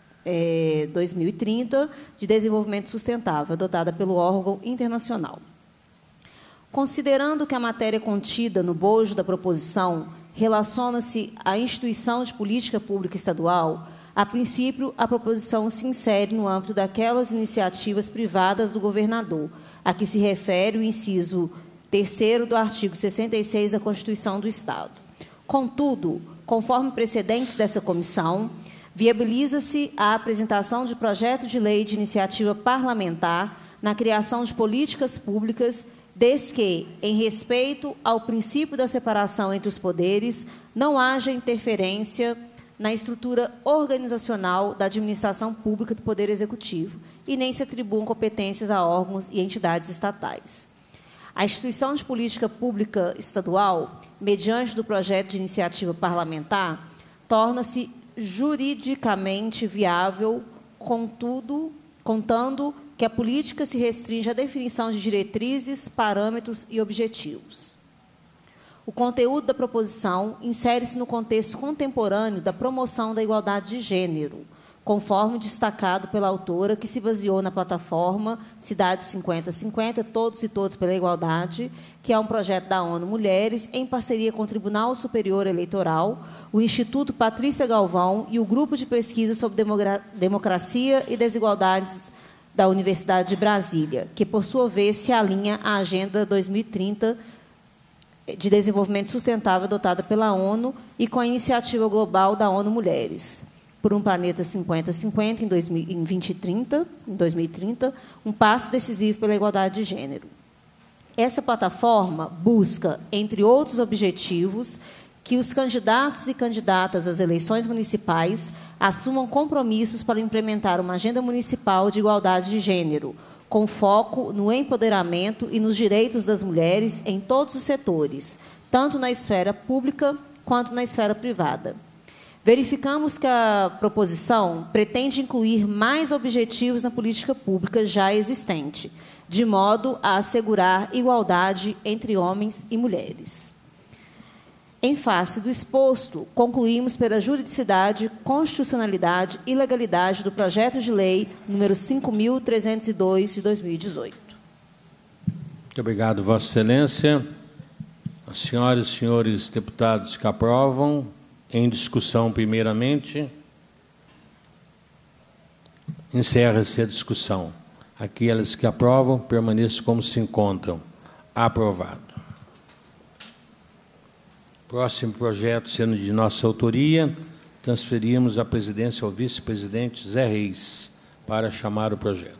2030 de Desenvolvimento Sustentável, adotada pelo órgão internacional. Considerando que a matéria contida no bojo da proposição relaciona-se à instituição de política pública estadual, a princípio, a proposição se insere no âmbito daquelas iniciativas privadas do governador, a que se refere o inciso 3º do artigo 66 da Constituição do Estado. Contudo, conforme precedentes dessa comissão, viabiliza-se a apresentação de projeto de lei de iniciativa parlamentar na criação de políticas públicas, desde que, em respeito ao princípio da separação entre os poderes, não haja interferência na estrutura organizacional da administração pública do Poder Executivo e nem se atribuam competências a órgãos e entidades estatais. A instituição de política pública estadual, mediante do projeto de iniciativa parlamentar, torna-se juridicamente viável, contando que a política se restringe à definição de diretrizes, parâmetros e objetivos. O conteúdo da proposição insere-se no contexto contemporâneo da promoção da igualdade de gênero, conforme destacado pela autora, que se baseou na plataforma Cidade 5050, Todos e Todos pela Igualdade, que é um projeto da ONU Mulheres, em parceria com o Tribunal Superior Eleitoral, o Instituto Patrícia Galvão e o Grupo de Pesquisa sobre Democracia e Desigualdades da Universidade de Brasília, que, por sua vez, se alinha à Agenda 2030 de Desenvolvimento Sustentável adotada pela ONU e com a Iniciativa Global da ONU Mulheres, por um planeta 50-50 em 2030, um passo decisivo pela igualdade de gênero. Essa plataforma busca, entre outros objetivos, que os candidatos e candidatas às eleições municipais assumam compromissos para implementar uma agenda municipal de igualdade de gênero, com foco no empoderamento e nos direitos das mulheres em todos os setores, tanto na esfera pública quanto na esfera privada. Verificamos que a proposição pretende incluir mais objetivos na política pública já existente, de modo a assegurar igualdade entre homens e mulheres. Em face do exposto, concluímos pela juridicidade, constitucionalidade e legalidade do projeto de lei número 5.302, de 2018. Muito obrigado, Vossa Excelência. As senhoras e senhores deputados que aprovam, em discussão, primeiramente. Encerra-se a discussão. Aqueles que aprovam, permaneçam como se encontram. Aprovado. Próximo projeto, sendo de nossa autoria, transferimos a presidência ao vice-presidente Zé Reis para chamar o projeto.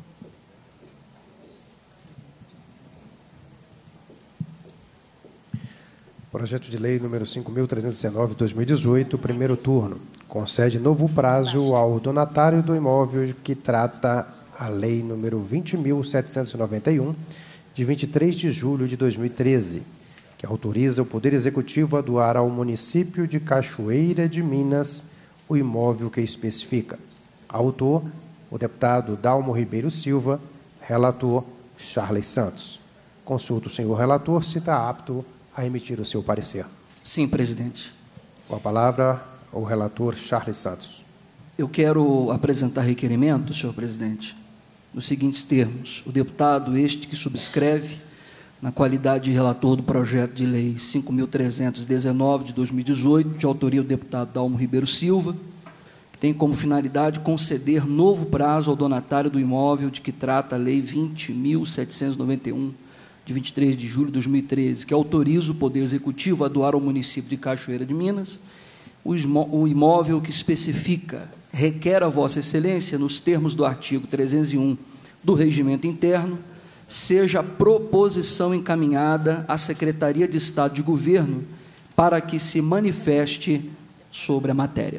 Projeto de lei número 5.319, 2018, primeiro turno. Concede novo prazo ao donatário do imóvel que trata a lei número 20.791, de 23 de julho de 2013, que autoriza o Poder Executivo a doar ao município de Cachoeira de Minas o imóvel que especifica. Autor, o deputado Dalmo Ribeiro Silva. Relator, Charles Santos. Consulta o senhor relator se está apto a emitir o seu parecer. Sim, presidente. Com a palavra, o relator Charles Santos. Eu quero apresentar requerimento, senhor presidente, nos seguintes termos. O deputado este que subscreve, na qualidade de relator do projeto de lei 5.319, de 2018, de autoria do deputado Dalmo Ribeiro Silva, que tem como finalidade conceder novo prazo ao donatário do imóvel de que trata a lei 20.791, de 23 de julho de 2013, que autoriza o Poder Executivo a doar ao município de Cachoeira de Minas o imóvel que especifica, requer a Vossa Excelência, nos termos do artigo 301 do Regimento Interno, seja proposição encaminhada à Secretaria de Estado de Governo para que se manifeste sobre a matéria.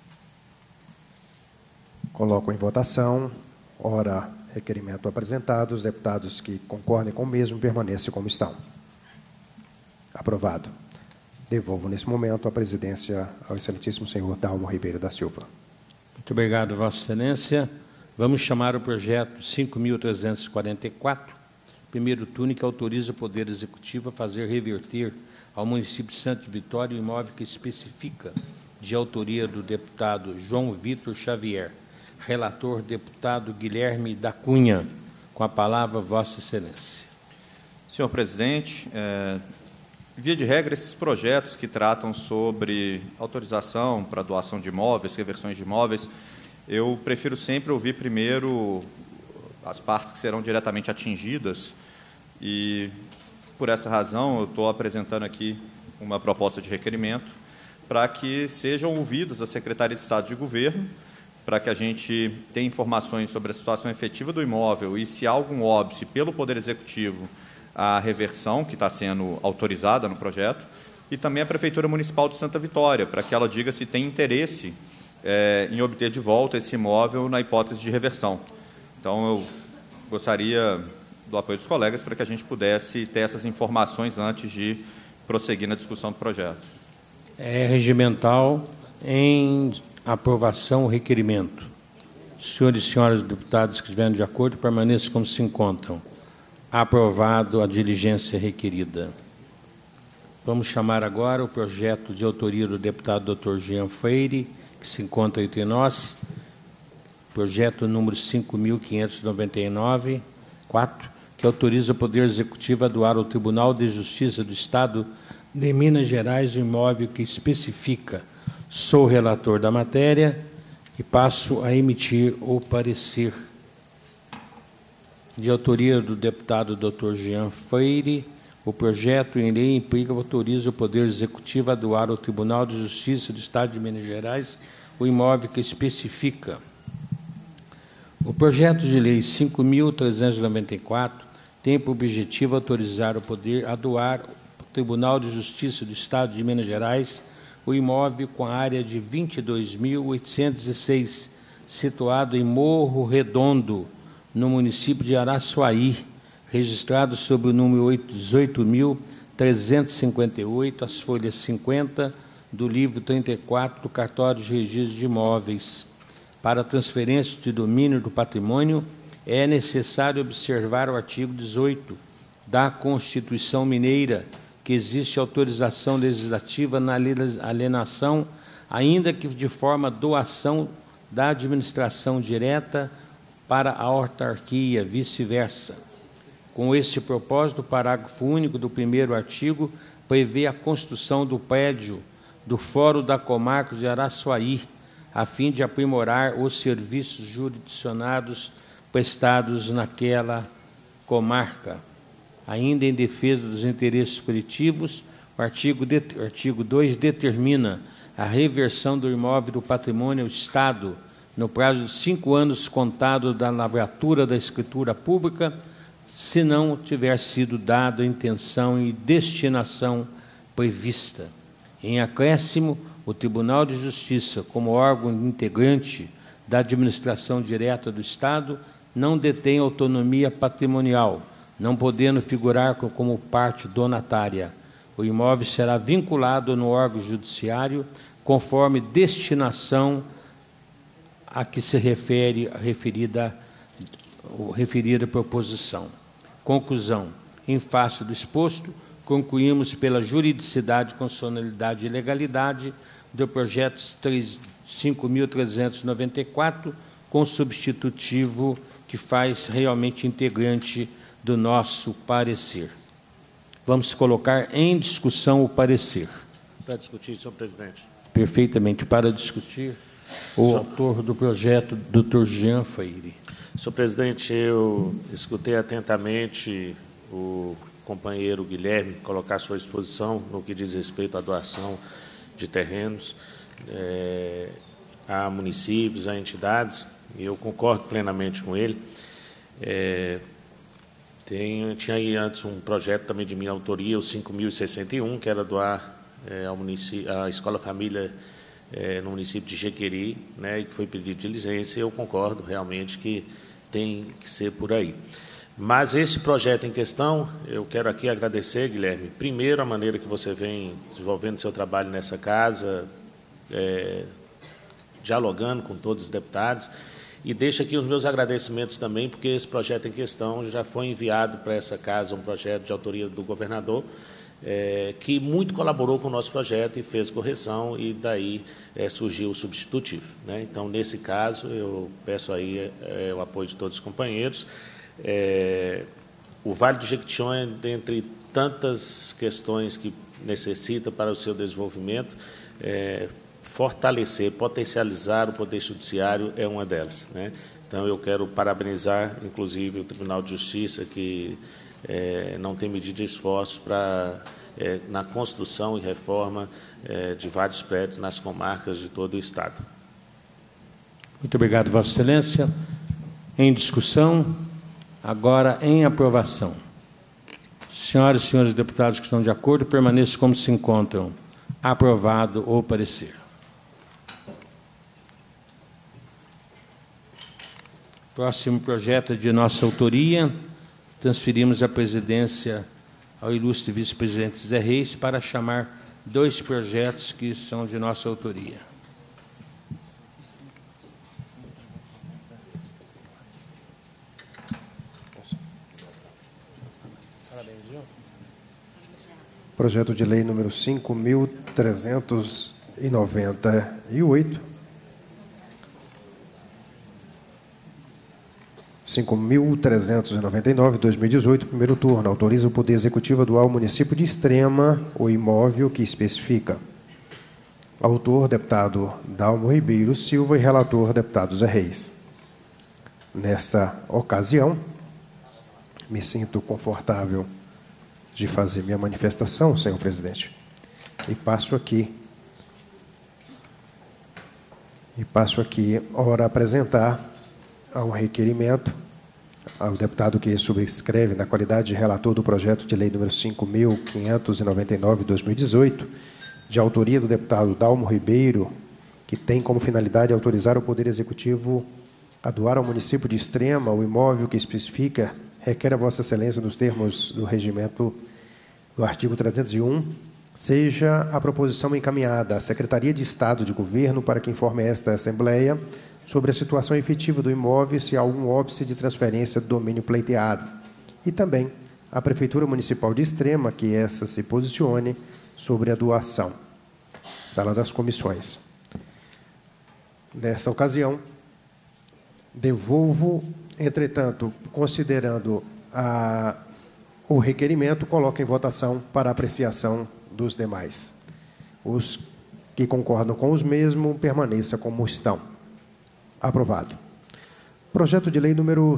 Coloco em votação. Ora, requerimento apresentado. Os deputados que concordem com o mesmo permanecem como estão. Aprovado. Devolvo, nesse momento, a presidência ao excelentíssimo senhor Dalmo Ribeiro da Silva. Muito obrigado, Vossa Excelência. Vamos chamar o projeto 5.344, primeiro turno, que autoriza o Poder Executivo a fazer reverter ao município de Santa Vitória o imóvel que especifica, de autoria do deputado João Vitor Xavier. Relator, deputado Guilherme da Cunha. Com a palavra, Vossa Excelência. Senhor presidente, via de regra, esses projetos que tratam sobre autorização para doação de imóveis, reversões de imóveis, eu prefiro sempre ouvir primeiro as partes que serão diretamente atingidas e, por essa razão, eu estou apresentando aqui uma proposta de requerimento para que sejam ouvidas a Secretaria de Estado de Governo, para que a gente tenha informações sobre a situação efetiva do imóvel e, se há algum óbice pelo Poder Executivo, a reversão que está sendo autorizada no projeto, e também a Prefeitura Municipal de Santa Vitória, para que ela diga se tem interesse em obter de volta esse imóvel na hipótese de reversão. Então, eu gostaria do apoio dos colegas para que a gente pudesse ter essas informações antes de prosseguir na discussão do projeto. É regimental em aprovação o requerimento. Senhores e senhoras deputados que estiverem de acordo, permaneçam como se encontram. Aprovado a diligência requerida. Vamos chamar agora o projeto de autoria do deputado Dr. Jean Freire, que se encontra entre nós, projeto número 5.599, 4, que autoriza o Poder Executivo a doar ao Tribunal de Justiça do Estado de Minas Gerais o imóvel que especifica. Sou relator da matéria e passo a emitir o parecer. De autoria do deputado Dr. Jean Freire, o projeto em lei implica autoriza o Poder Executivo a doar ao Tribunal de Justiça do Estado de Minas Gerais o imóvel que especifica. O projeto de lei 5.394 tem por objetivo autorizar o Poder a doar ao Tribunal de Justiça do Estado de Minas Gerais o imóvel com a área de 22.806, situado em Morro Redondo, no município de Araçuaí, registrado sob o número 18.358, as folhas 50 do livro 34 do Cartório de Registro de Imóveis. Para a transferência de domínio do patrimônio, é necessário observar o artigo 18 da Constituição Mineira, que existe autorização legislativa na alienação, ainda que de forma doação da administração direta para a autarquia, vice-versa. Com este propósito, o parágrafo único do primeiro artigo prevê a construção do prédio do Fórum da Comarca de Araçuaí, a fim de aprimorar os serviços jurisdicionados prestados naquela comarca. Ainda em defesa dos interesses coletivos, o artigo 2 determina a reversão do imóvel do patrimônio ao Estado, no prazo de 5 anos contado da lavratura da escritura pública, se não tiver sido dada a intenção e destinação prevista. Em acréscimo, o Tribunal de Justiça, como órgão integrante da administração direta do Estado, não detém autonomia patrimonial, não podendo figurar como parte donatária. O imóvel será vinculado no órgão judiciário conforme destinação a que se refere a referida proposição. Conclusão. Em face do exposto, concluímos pela juridicidade, constitucionalidade e legalidade do projeto 5.394, com substitutivo que faz realmente integrante do nosso parecer. Vamos colocar em discussão o parecer. Para discutir, senhor presidente. Perfeitamente. Para discutir, o autor do projeto, Dr. Jean Freire. Senhor presidente, eu escutei atentamente o companheiro Guilherme colocar sua exposição no que diz respeito à doação de terrenos a municípios, a entidades, e eu concordo plenamente com ele. Tinha aí antes um projeto também de minha autoria, o 5.061, que era doar à Escola Família no município de Jequeri, né, e que foi pedido diligência, e eu concordo realmente que tem que ser por aí. Mas esse projeto em questão, eu quero aqui agradecer, Guilherme, primeiro a maneira que você vem desenvolvendo seu trabalho nessa casa, dialogando com todos os deputados, e deixo aqui os meus agradecimentos também, porque esse projeto em questão já foi enviado para essa casa, um projeto de autoria do governador, que muito colaborou com o nosso projeto e fez correção, e daí surgiu o substitutivo, né? Então, nesse caso, eu peço aí o apoio de todos os companheiros. O Vale do Jequitinhonha, dentre tantas questões que necessita para o seu desenvolvimento, fortalecer, potencializar o Poder Judiciário é uma delas, né? Então, eu quero parabenizar, inclusive, o Tribunal de Justiça, que não tem medido esforços na construção e reforma de vários prédios nas comarcas de todo o Estado. Muito obrigado, Vossa Excelência. Em discussão, agora em aprovação. Senhoras e senhores deputados que estão de acordo, permaneçam como se encontram. Aprovado o parecer. Próximo projeto é de nossa autoria. Transferimos a presidência ao ilustre vice-presidente Zé Reis para chamar 2 projetos que são de nossa autoria. Projeto de lei número 5.398. 5.399, 2018, primeiro turno. Autoriza o Poder Executivo a doar ao município de Extrema o imóvel que especifica. Autor, deputado Dalmo Ribeiro Silva, e relator, deputado Zé Reis. Nesta ocasião, me sinto confortável de fazer minha manifestação, senhor presidente. E passo aqui, ora, apresentar ao requerimento ao deputado que subscreve na qualidade de relator do projeto de lei número 5.599, 2018, de autoria do deputado Dalmo Ribeiro, que tem como finalidade autorizar o Poder Executivo a doar ao município de Extrema o imóvel que especifica, requer a Vossa Excelência, nos termos do regimento do artigo 301, seja a proposição encaminhada à Secretaria de Estado de Governo para que informe esta Assembleia sobre a situação efetiva do imóvel e se há algum óbice de transferência do domínio pleiteado. E também à Prefeitura Municipal de Extrema que essa se posicione sobre a doação. Sala das Comissões. Nessa ocasião, devolvo, entretanto, considerando o requerimento, coloco em votação para apreciação dos demais. Os que concordam com os mesmos, permaneça como estão. Aprovado. Projeto de lei número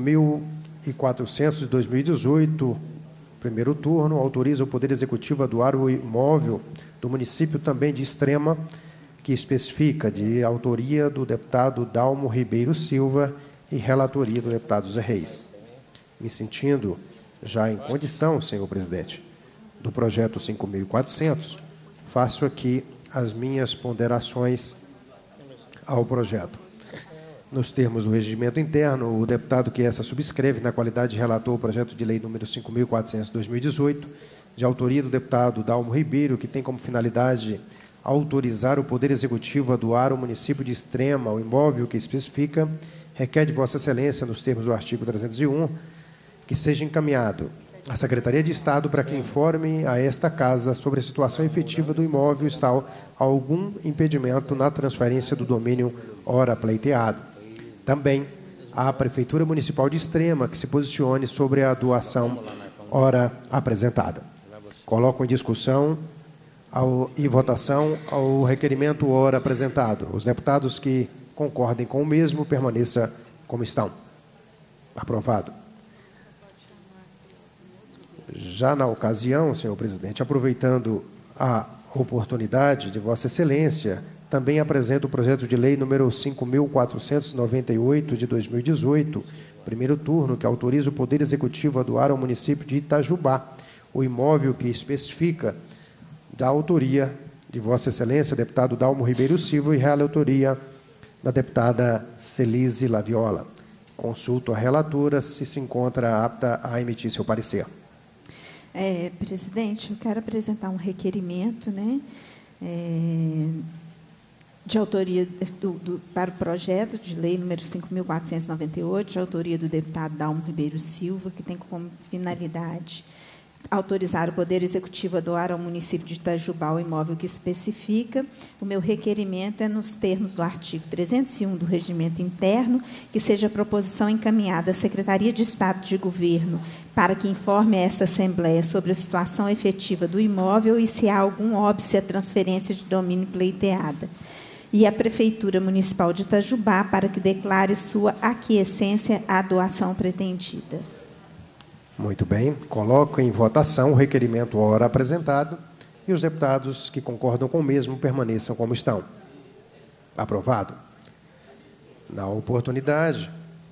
5.400, de 2018, primeiro turno, autoriza o Poder Executivo a doar o imóvel do município também de Extrema, que especifica, de autoria do deputado Dalmo Ribeiro Silva e relatoria do deputado Zé Reis. Me sentindo já em condição, senhor presidente, do projeto 5.400, faço aqui as minhas ponderações ao projeto. Nos termos do regimento interno, o deputado que essa subscreve, na qualidade de relator, o projeto de lei número 5.400, 2018, de autoria do deputado Dalmo Ribeiro, que tem como finalidade autorizar o Poder Executivo a doar ao município de Extrema o imóvel que especifica, requer de Vossa Excelência, nos termos do artigo 301, que seja encaminhado à Secretaria de Estado para que informe a esta Casa sobre a situação efetiva do imóvel e se há algum impedimento na transferência do domínio ora pleiteado. Também à Prefeitura Municipal de Extrema que se posicione sobre a doação ora apresentada. Coloco em discussão e votação ao requerimento ora apresentado. Os deputados que concordem com o mesmo, permaneça como estão. Aprovado. Já na ocasião, senhor presidente, aproveitando a oportunidade de Vossa Excelência, também apresento o projeto de lei número 5.498, de 2018, primeiro turno, que autoriza o Poder Executivo a doar ao município de Itajubá o imóvel que especifica, da autoria de Vossa Excelência, deputado Dalmo Ribeiro Silva, e relatoria da deputada Celise Laviola. Consulto a relatora se encontra apta a emitir seu parecer. Presidente, eu quero apresentar um requerimento, né, de autoria para o projeto de lei número 5.498, de autoria do deputado Dalmo Ribeiro Silva, que tem como finalidade autorizar o Poder Executivo a doar ao município de Itajubá o imóvel que especifica. O meu requerimento é nos termos do artigo 301 do Regimento Interno, que seja a proposição encaminhada à Secretaria de Estado de Governo para que informe a essa Assembleia sobre a situação efetiva do imóvel e se há algum óbice à transferência de domínio pleiteada. E a Prefeitura Municipal de Itajubá para que declare sua aquiescência à doação pretendida. Muito bem. Coloco em votação o requerimento ora apresentado e os deputados que concordam com o mesmo permaneçam como estão. Aprovado. Na oportunidade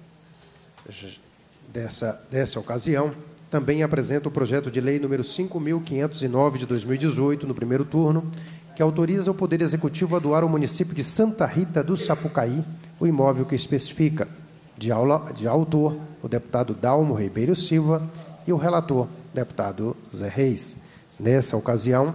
dessa ocasião, também apresento o projeto de lei número 5.509, de 2018, no primeiro turno, que autoriza o Poder Executivo a doar ao município de Santa Rita do Sapucaí o imóvel que especifica, de autor, o deputado Dalmo Ribeiro Silva, e o relator, deputado Zé Reis. Nessa ocasião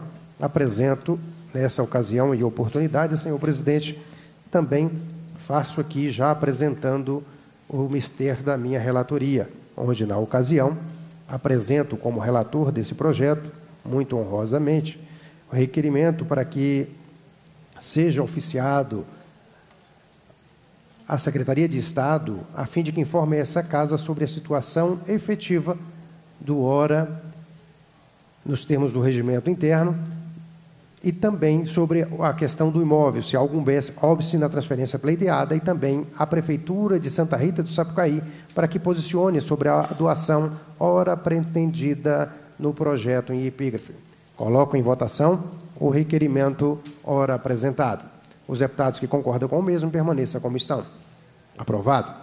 e oportunidade, senhor presidente, também faço aqui já apresentando o mister da minha relatoria, onde, na ocasião, apresento como relator desse projeto, muito honrosamente, o requerimento para que seja oficiado à Secretaria de Estado, a fim de que informe essa Casa sobre a situação efetiva do ora, nos termos do regimento interno, e também sobre a questão do imóvel, se há algum óbice na transferência pleiteada, e também a Prefeitura de Santa Rita do Sapucaí, para que posicione sobre a doação ora pretendida no projeto em epígrafe. Coloco em votação o requerimento ora apresentado. Os deputados que concordam com o mesmo permaneçam como estão. Aprovado.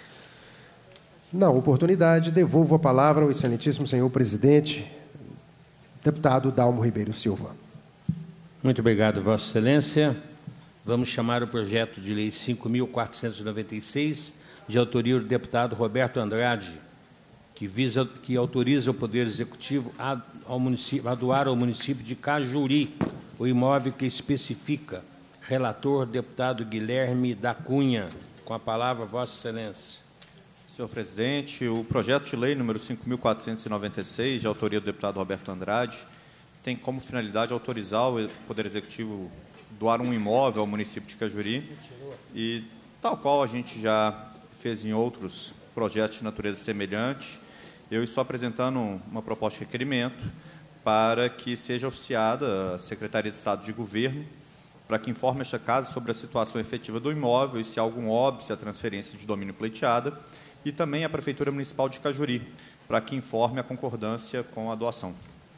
Na oportunidade, devolvo a palavra ao excelentíssimo senhor presidente, deputado Dalmo Ribeiro Silva. Muito obrigado, Vossa Excelência. Vamos chamar o projeto de lei 5.496, de autoria do deputado Roberto Andrade, que autoriza o Poder Executivo a doar ao município de Cajuri o imóvel que especifica. Relator, deputado Guilherme da Cunha. Com a palavra, Vossa Excelência. Senhor presidente, o projeto de lei número 5.496, de autoria do deputado Roberto Andrade, tem como finalidade autorizar o Poder Executivo doar um imóvel ao município de Cajuri e, tal qual a gente já fez em outros projetos de natureza semelhante, eu estou apresentando uma proposta de requerimento para que seja oficiada a Secretaria de Estado de Governo, para que informe esta Casa sobre a situação efetiva do imóvel e se há algum óbice a transferência de domínio pleiteada, e também a Prefeitura Municipal de Cajuri, para que informe a concordância com a doação.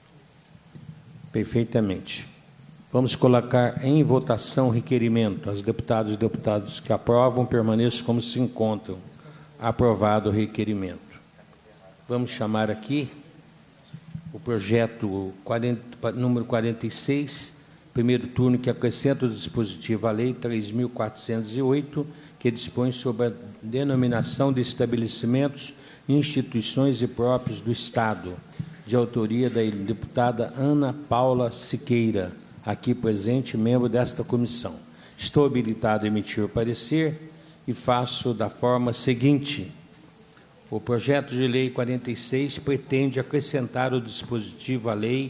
Perfeitamente. Vamos colocar em votação o requerimento. Os deputados e deputadas que aprovam permaneçam como se encontram. Aprovado o requerimento. Vamos chamar aqui o projeto número 46, primeiro turno, que acrescenta o dispositivo à Lei 3.408, que dispõe sobre a denominação de estabelecimentos, instituições e próprios do Estado, de autoria da deputada Ana Paula Siqueira, aqui presente, membro desta comissão. Estou habilitado a emitir o parecer e faço da forma seguinte. O projeto de lei 46 pretende acrescentar o dispositivo à Lei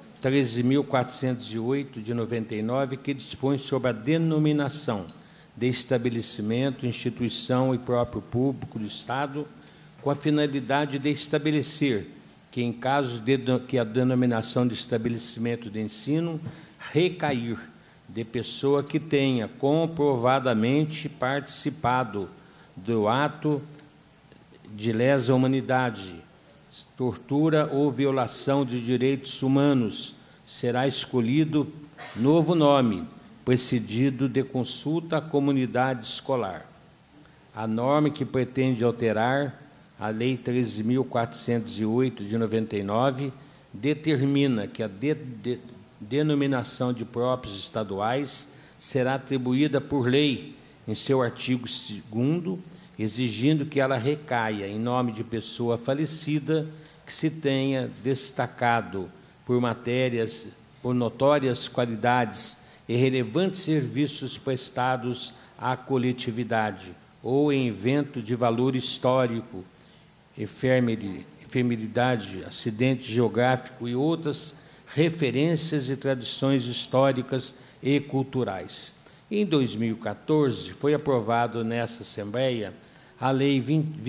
13.408, de 99, que dispõe sobre a denominação de estabelecimento, instituição e próprio público do Estado, com a finalidade de estabelecer que, em casos de que a denominação de estabelecimento de ensino recair de pessoa que tenha comprovadamente participado do ato de lesa humanidade, tortura ou violação de direitos humanos, será escolhido novo nome, precedido de consulta à comunidade escolar. A norma que pretende alterar a Lei 13.408, de 99, determina que a denominação de próprios estaduais será atribuída por lei em seu artigo 2º, exigindo que ela recaia em nome de pessoa falecida que se tenha destacado por notórias qualidades e relevantes serviços prestados à coletividade, ou em evento de valor histórico, efemeridade, acidente geográfico e outras referências e tradições históricas e culturais. Em 2014, foi aprovado nessa Assembleia a Lei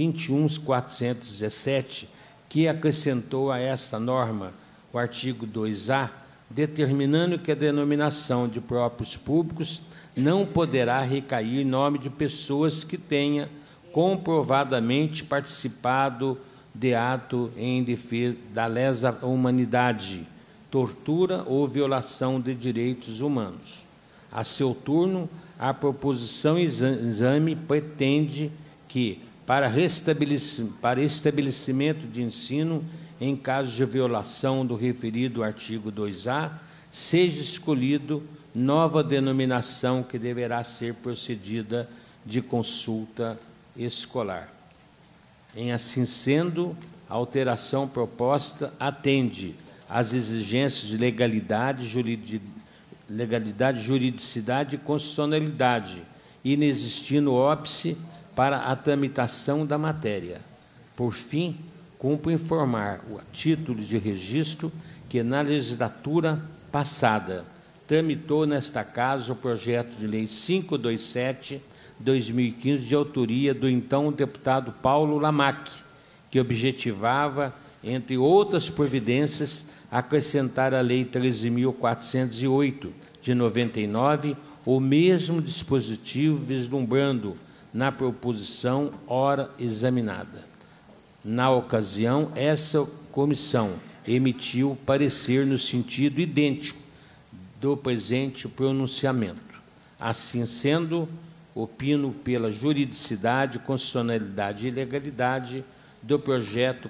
21.417, que acrescentou a esta norma o artigo 2A, determinando que a denominação de próprios públicos não poderá recair em nome de pessoas que tenha comprovadamente participado de ato em defesa da lesa humanidade, tortura ou violação de direitos humanos. A seu turno, a proposição exame pretende que, para estabelecimento de ensino, em caso de violação do referido artigo 2A, seja escolhido nova denominação que deverá ser procedida de consulta escolar. Em assim sendo, a alteração proposta atende às exigências de legalidade, juridicidade e constitucionalidade, inexistindo óbice para a tramitação da matéria. Por fim, cumpre informar, a título de registro, que na legislatura passada tramitou nesta casa o projeto de lei 527, 2015, de autoria do então deputado Paulo Lamac, que objetivava, entre outras providências, acrescentar à Lei 13.408, de 99, o mesmo dispositivo vislumbrando na proposição ora examinada. Na ocasião, essa comissão emitiu parecer no sentido idêntico do presente pronunciamento. Assim sendo, opino pela juridicidade, constitucionalidade e legalidade do projeto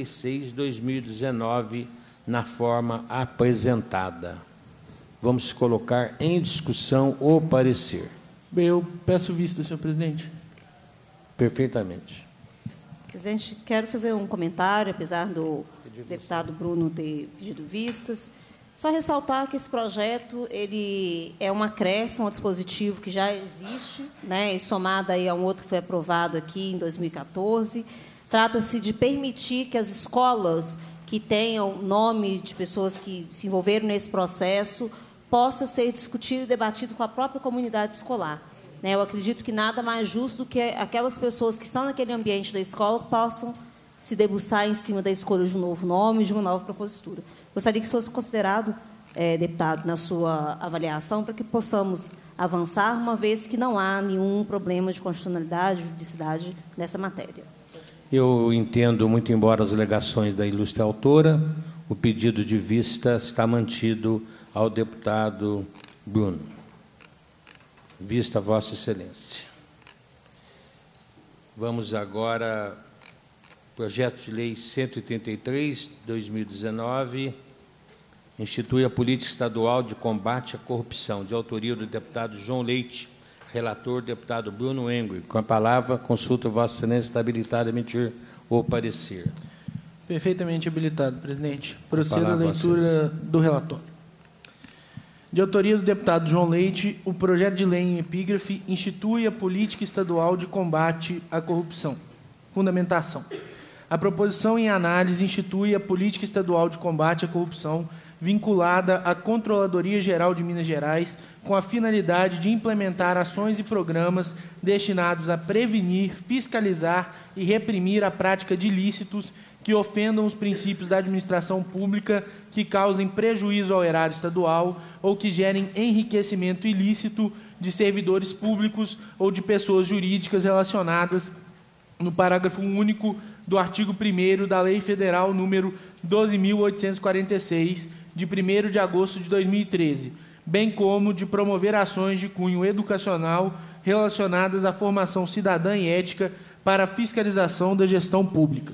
46/2019 na forma apresentada. Vamos colocar em discussão o parecer. Bem, eu peço vista, senhor presidente. Perfeitamente. Presidente, quero fazer um comentário, apesar do deputado Bruno ter pedido vistas. Só ressaltar que esse projeto ele é um acréscimo ao dispositivo que já existe, né, e somado aí a um outro que foi aprovado aqui em 2014. Trata-se de permitir que as escolas que tenham nome de pessoas que se envolveram nesse processo possa ser discutido e debatido com a própria comunidade escolar. Eu acredito que nada mais justo do que aquelas pessoas que estão naquele ambiente da escola possam se debruçar em cima da escolha de um novo nome, de uma nova propositura. Gostaria que isso fosse considerado, deputado, na sua avaliação, para que possamos avançar, uma vez que não há nenhum problema de constitucionalidade, juridicidade nessa matéria. Eu entendo, muito embora as alegações da ilustre autora, o pedido de vista está mantido ao deputado Bruno. Vista Vossa Excelência. Vamos agora, projeto de lei 183, 2019, institui a política estadual de combate à corrupção, de autoria do deputado João Leite, relator, deputado Bruno Engel. Com a palavra, consulta Vossa Excelência, está habilitado a emitir o parecer. Perfeitamente habilitado, presidente. Procedo a leitura do relatório. De autoria do deputado João Leite, o projeto de lei em epígrafe institui a política estadual de combate à corrupção. Fundamentação. A proposição em análise institui a política estadual de combate à corrupção vinculada à Controladoria Geral de Minas Gerais, com a finalidade de implementar ações e programas destinados a prevenir, fiscalizar e reprimir a prática de ilícitos que ofendam os princípios da administração pública, que causem prejuízo ao erário estadual ou que gerem enriquecimento ilícito de servidores públicos ou de pessoas jurídicas relacionadas no parágrafo único do artigo 1º da Lei Federal número 12.846, de 1º de agosto de 2013, bem como de promover ações de cunho educacional relacionadas à formação cidadã e ética para a fiscalização da gestão pública.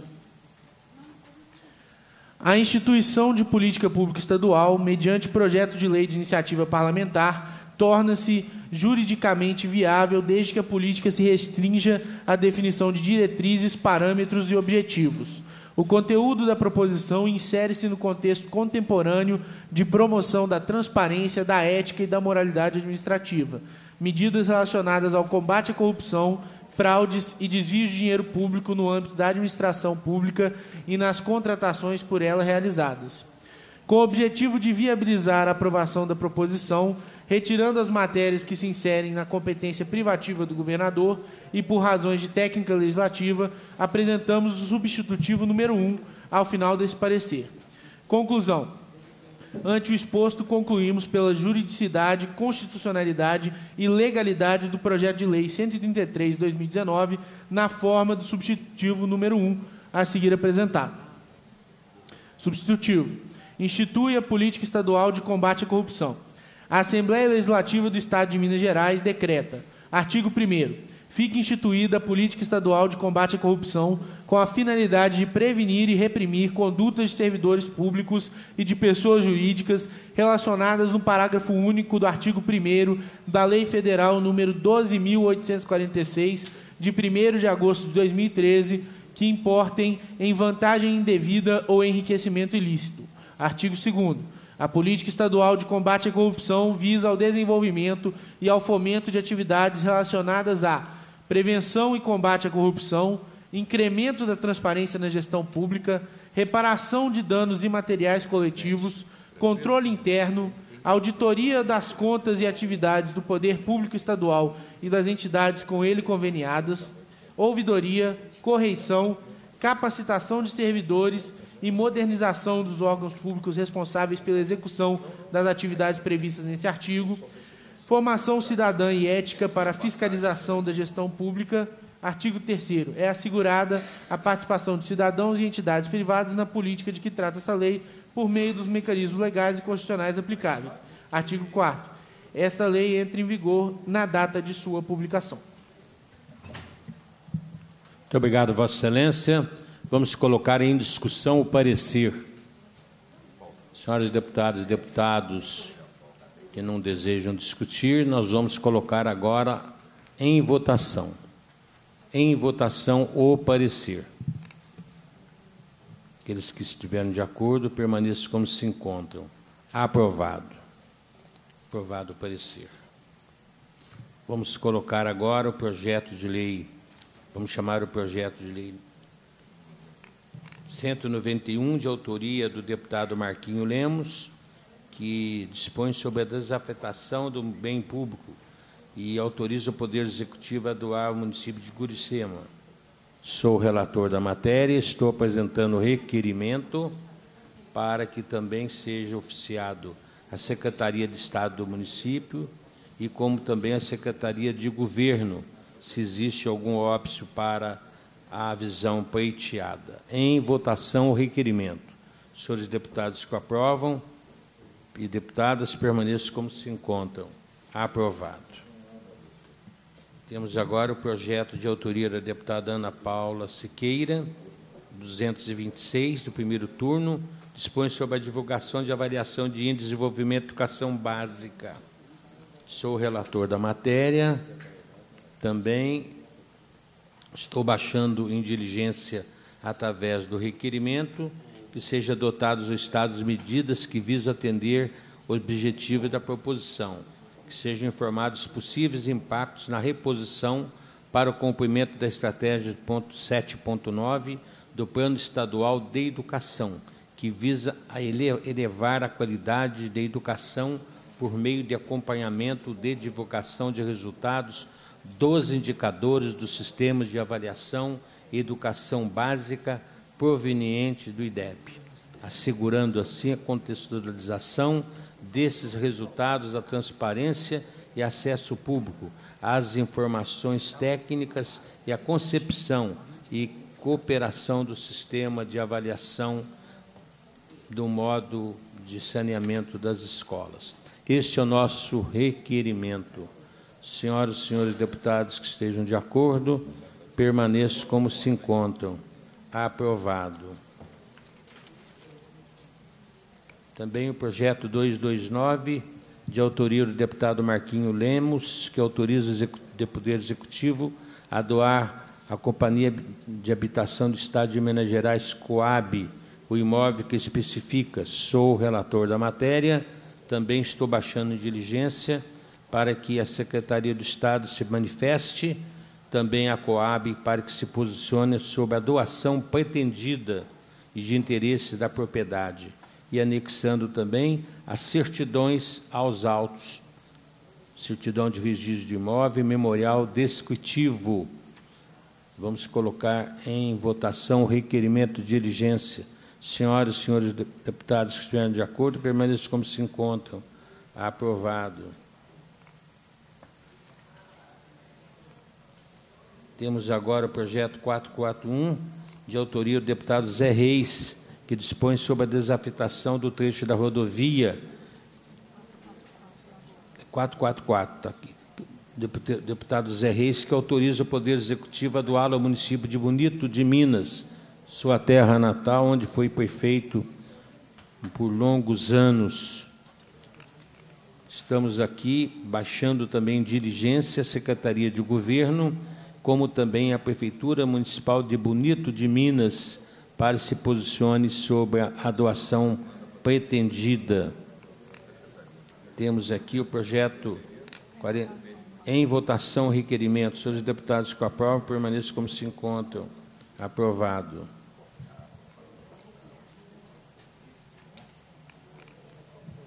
A instituição de política pública estadual, mediante projeto de lei de iniciativa parlamentar, torna-se juridicamente viável desde que a política se restrinja à definição de diretrizes, parâmetros e objetivos. O conteúdo da proposição insere-se no contexto contemporâneo de promoção da transparência, da ética e da moralidade administrativa, medidas relacionadas ao combate à corrupção, fraudes e desvios de dinheiro público no âmbito da administração pública e nas contratações por ela realizadas. Com o objetivo de viabilizar a aprovação da proposição, retirando as matérias que se inserem na competência privativa do governador e por razões de técnica legislativa, apresentamos o substitutivo número 1 ao final desse parecer. Conclusão. Ante o exposto, concluímos pela juridicidade, constitucionalidade e legalidade do projeto de lei 133/2019, na forma do substitutivo número 1, a seguir apresentado. Substitutivo. Institui a política estadual de combate à corrupção. A Assembleia Legislativa do Estado de Minas Gerais decreta, artigo 1º, fica instituída a política estadual de combate à corrupção com a finalidade de prevenir e reprimir condutas de servidores públicos e de pessoas jurídicas relacionadas no parágrafo único do artigo 1º da Lei Federal número 12.846, de 1º de agosto de 2013, que importem em vantagem indevida ou enriquecimento ilícito. Artigo 2º. A política estadual de combate à corrupção visa ao desenvolvimento e ao fomento de atividades relacionadas à prevenção e combate à corrupção, incremento da transparência na gestão pública, reparação de danos imateriais coletivos, controle interno, auditoria das contas e atividades do Poder Público Estadual e das entidades com ele conveniadas, ouvidoria, correição, capacitação de servidores e modernização dos órgãos públicos responsáveis pela execução das atividades previstas nesse artigo, formação cidadã e ética para a fiscalização da gestão pública. Artigo 3º. É assegurada a participação de cidadãos e entidades privadas na política de que trata essa lei por meio dos mecanismos legais e constitucionais aplicáveis. Artigo 4º. Esta lei entra em vigor na data de sua publicação. Muito obrigado, Vossa Excelência. Vamos colocar em discussão o parecer. Senhoras deputadas e deputados que não desejam discutir, nós vamos colocar agora em votação. Em votação o parecer. Aqueles que estiverem de acordo, permaneçam como se encontram. Aprovado. Aprovado o parecer. Vamos colocar agora o projeto de lei, vamos chamar o projeto de lei 191, de autoria do deputado Marquinho Lemos, que dispõe sobre a desafetação do bem público e autoriza o Poder Executivo a doar ao município de Guricema. Sou o relator da matéria, estou apresentando o requerimento para que também seja oficiado a Secretaria de Estado do município e como também a Secretaria de Governo, se existe algum óbice para a visão pleiteada. Em votação, o requerimento. Senhores deputados que aprovam e deputadas, permaneçam como se encontram. Aprovado. Temos agora o projeto de autoria da deputada Ana Paula Siqueira, 226, do primeiro turno, dispõe sobre a divulgação de avaliação de índice de desenvolvimento de educação básica. Sou o relator da matéria. Também estou baixando em diligência, através do requerimento, que seja adotados os estados de medidas que visam atender o objetivo da proposição, que sejam informados possíveis impactos na reposição para o cumprimento da estratégia 7.9 do Plano Estadual de Educação, que visa a elevar a qualidade da educação por meio de acompanhamento de divulgação de resultados dos indicadores dos sistemas de avaliação e educação básica provenientes do IDEB, assegurando assim a contextualização desses resultados, a transparência e acesso público às informações técnicas e a concepção e cooperação do sistema de avaliação do modo de saneamento das escolas. Este é o nosso requerimento. Senhoras e senhores deputados que estejam de acordo, permaneçam como se encontram. Aprovado. Também o projeto 229, de autoria do deputado Marquinho Lemos, que autoriza o Poder Executivo a doar à Companhia de Habitação do Estado de Minas Gerais, Coab, o imóvel que especifica. Sou o relator da matéria. Também estou baixando em diligência para que a Secretaria do Estado se manifeste, também a Coab, para que se posicione sobre a doação pretendida e de interesse da propriedade, e anexando também as certidões aos autos, certidão de registro de imóvel, memorial descritivo. Vamos colocar em votação o requerimento de diligência. Senhoras e senhores deputados que estiverem de acordo, permaneçam como se encontram. Aprovado. Temos agora o projeto 441, de autoria do deputado Zé Reis, que dispõe sobre a desafetação do trecho da rodovia 444, está aqui. Deputado Zé Reis, que autoriza o Poder Executivo a doá-lo ao município de Bonito de Minas, sua terra natal, onde foi prefeito por longos anos. Estamos aqui baixando também em diligência a Secretaria de Governo, como também a Prefeitura Municipal de Bonito de Minas, para se posicione sobre a doação pretendida. Temos aqui o projeto 40, em votação, requerimento. Senhores deputados que aprovam, permaneçam como se encontram. Aprovado.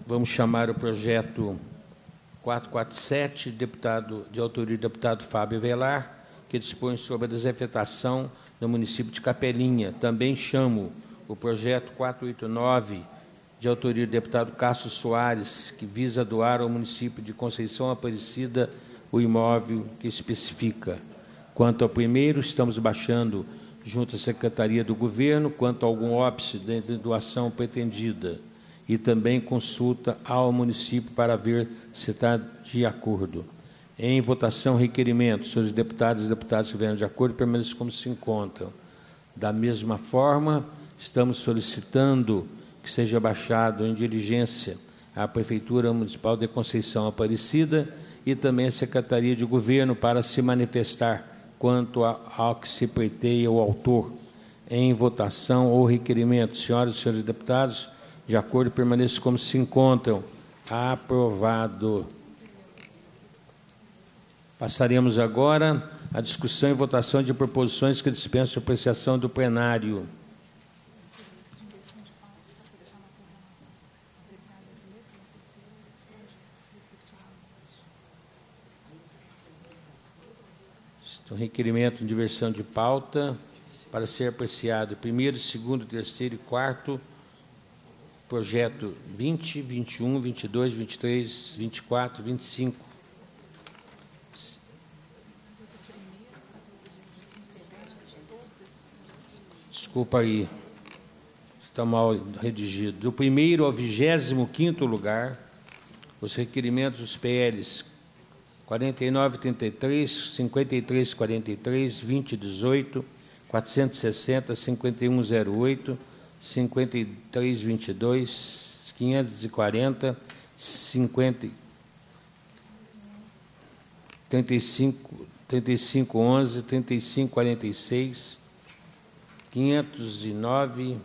Vamos chamar o projeto 447, de autoria do deputado Fábio Velar, que dispõe sobre a desafetação no município de Capelinha. Também chamo o projeto 489, de autoria do deputado Cássio Soares, que visa doar ao município de Conceição Aparecida o imóvel que especifica. Quanto ao primeiro, estamos baixando junto à Secretaria do Governo, quanto a algum óbice de doação pretendida, e também consulta ao município para ver se está de acordo. Em votação, requerimento. Senhores deputados e deputadas que estiverem de acordo, permaneçam como se encontram. Da mesma forma, estamos solicitando que seja baixado em diligência à Prefeitura Municipal de Conceição Aparecida e também à Secretaria de Governo para se manifestar quanto ao que se pleiteia o autor. Em votação ou requerimento. Senhoras e senhores deputados, de acordo, permaneçam como se encontram. Aprovado. Passaremos agora à discussão e votação de proposições que dispensam a apreciação do plenário. Então, requerimento de inversão de pauta para ser apreciado primeiro, segundo, terceiro e quarto, projeto 20, 21, 22, 23, 24, 25. Desculpa aí, está mal redigido. Do primeiro ao 25º lugar, os requerimentos dos PLs 4933, 5343, 2018, 460, 5108, 5322, 540, 50, 3511, 3546, 509,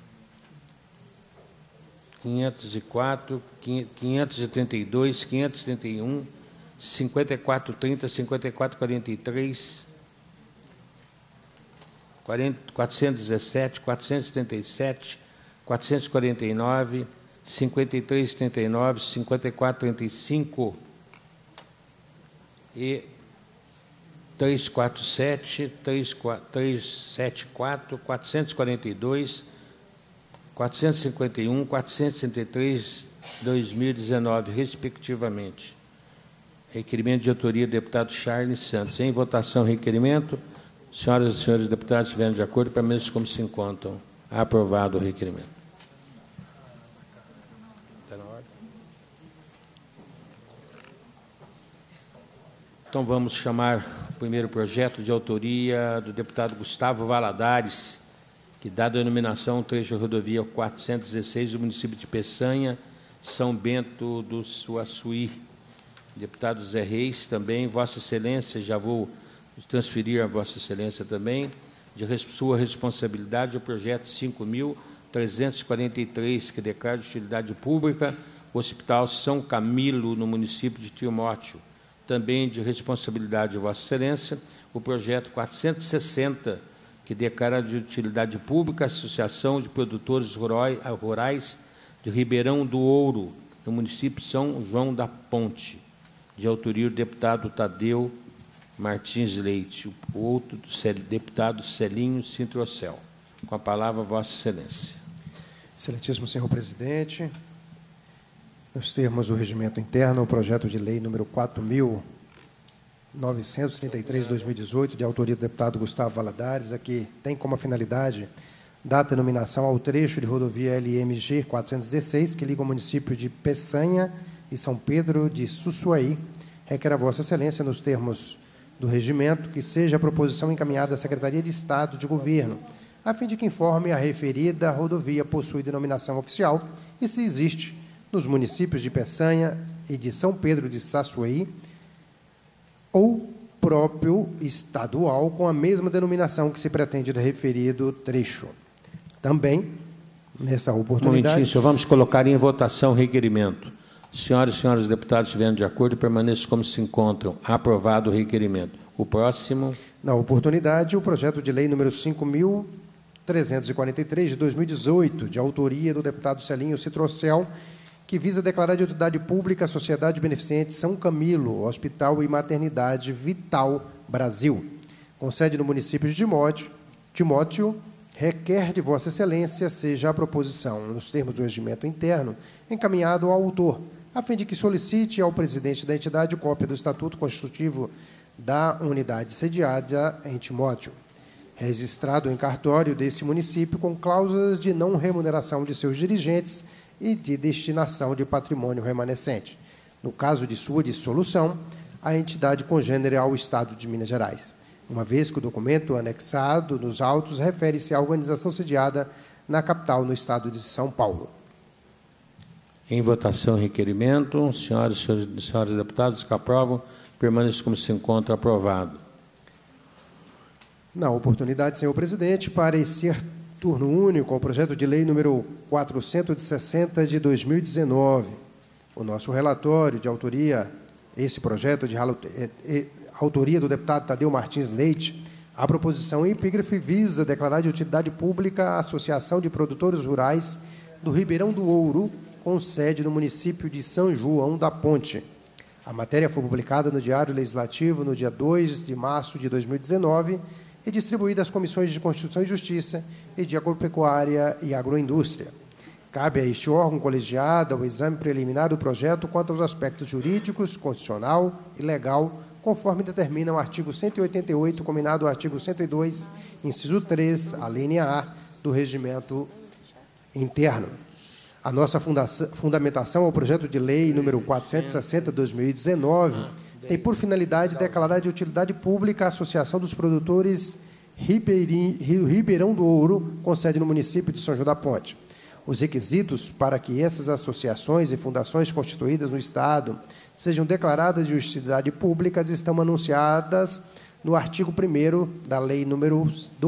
504, 532, 531, 5430, 5443, 417, 477, 449, 5339, 5435 e 347, 374, 442, 451, 463, 2019, respectivamente. Requerimento de autoria do deputado Charles Santos. Em votação, requerimento. Senhoras e senhores deputados, se estiverem de acordo, permaneçam como se encontram. Aprovado o requerimento. Está na ordem? Então, vamos chamar o primeiro projeto de autoria do deputado Gustavo Valadares, que dá denominação trecho de rodovia 416 do município de Peçanha, São Bento do Suaçuí. Deputado Zé Reis, também, Vossa Excelência, já vou transferir a Vossa Excelência também, de sua responsabilidade, o projeto 5.343, que declara de utilidade pública o Hospital São Camilo, no município de Timóteo. Também de responsabilidade de Vossa Excelência, o projeto 460, que declara de utilidade pública a Associação de Produtores Rurais de Ribeirão do Ouro, no município de São João da Ponte, de autoria do deputado Tadeu Martins Leite, o outro do deputado Celinho Sintrocel. Com a palavra, Vossa Excelência. Excelentíssimo senhor presidente, nos termos do regimento interno, o projeto de lei número 4.933/2018, de autoria do deputado Gustavo Valadares, aqui tem como finalidade dar denominação ao trecho de rodovia LMG 416, que liga o município de Peçanha e São Pedro de Suaçuí. Requer a Vossa Excelência, nos termos do regimento, que seja a proposição encaminhada à Secretaria de Estado de Governo, a fim de que informe a referida rodovia possui denominação oficial e se existe nos municípios de Peçanha e de São Pedro de Suaçuí ou próprio estadual com a mesma denominação que se pretende do referido trecho. Também, nessa oportunidade... Um momentinho, senhor, vamos colocar em votação o requerimento. Senhoras e senhores deputados, estiverem de acordo, permaneçam como se encontram. Aprovado o requerimento. O próximo. Na oportunidade, o projeto de lei número 5.343, de 2018, de autoria do deputado Celinho Sintrocel, que visa declarar de utilidade pública a Sociedade Beneficente São Camilo, Hospital e Maternidade Vital Brasil, com sede no município de Timóteo, requer de Vossa Excelência seja a proposição, nos termos do regimento interno, encaminhado ao autor, a fim de que solicite ao presidente da entidade cópia do Estatuto Constitutivo da unidade sediada em Timóteo, registrado em cartório desse município com cláusulas de não remuneração de seus dirigentes e de destinação de patrimônio remanescente. No caso de sua dissolução, a entidade congênere ao Estado de Minas Gerais, uma vez que o documento anexado nos autos refere-se à organização sediada na capital, no Estado de São Paulo. Em votação, requerimento. Senhoras e senhores deputados que aprovam, permaneça como se encontra aprovado. Na oportunidade, senhor presidente, parecer turno único ao projeto de lei número 460 de 2019. O nosso relatório de autoria, esse projeto de autoria do deputado Tadeu Martins Leite, a proposição em epígrafe visa declarar de utilidade pública a Associação de Produtores Rurais do Ribeirão do Ouro, com sede no município de São João da Ponte. A matéria foi publicada no Diário Legislativo no dia 2 de março de 2019 e distribuída às comissões de Constituição e Justiça e de Agropecuária e Agroindústria. Cabe a este órgão colegiado o exame preliminar do projeto quanto aos aspectos jurídicos, constitucional e legal, conforme determina o artigo 188, combinado ao artigo 102, inciso 3, a linha A, do Regimento Interno. A nossa fundamentação ao projeto de lei número 460, de 2019, tem por finalidade declarar de utilidade pública a Associação dos Produtores Ribeirão do Ouro, com sede no município de São João da Ponte. Os requisitos para que essas associações e fundações constituídas no Estado sejam declaradas de utilidade pública estão anunciadas no artigo 1º da Lei número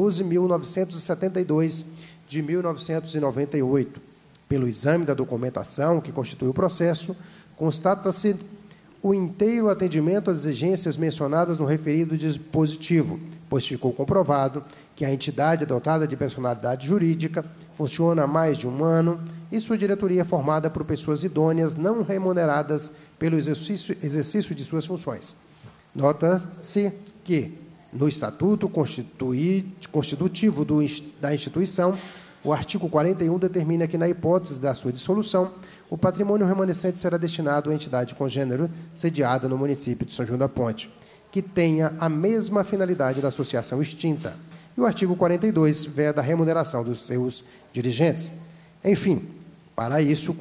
12.972, de 1998. Pelo exame da documentação que constitui o processo, constata-se o inteiro atendimento às exigências mencionadas no referido dispositivo, pois ficou comprovado que a entidade dotada de personalidade jurídica funciona há mais de um ano e sua diretoria é formada por pessoas idôneas não remuneradas pelo exercício de suas funções. Nota-se que, no Estatuto Constitutivo da instituição, o artigo 41 determina que, na hipótese da sua dissolução, o patrimônio remanescente será destinado à entidade congênere sediada no município de São João da Ponte, que tenha a mesma finalidade da associação extinta. E o artigo 42 veda a remuneração dos seus dirigentes. Enfim, para isso,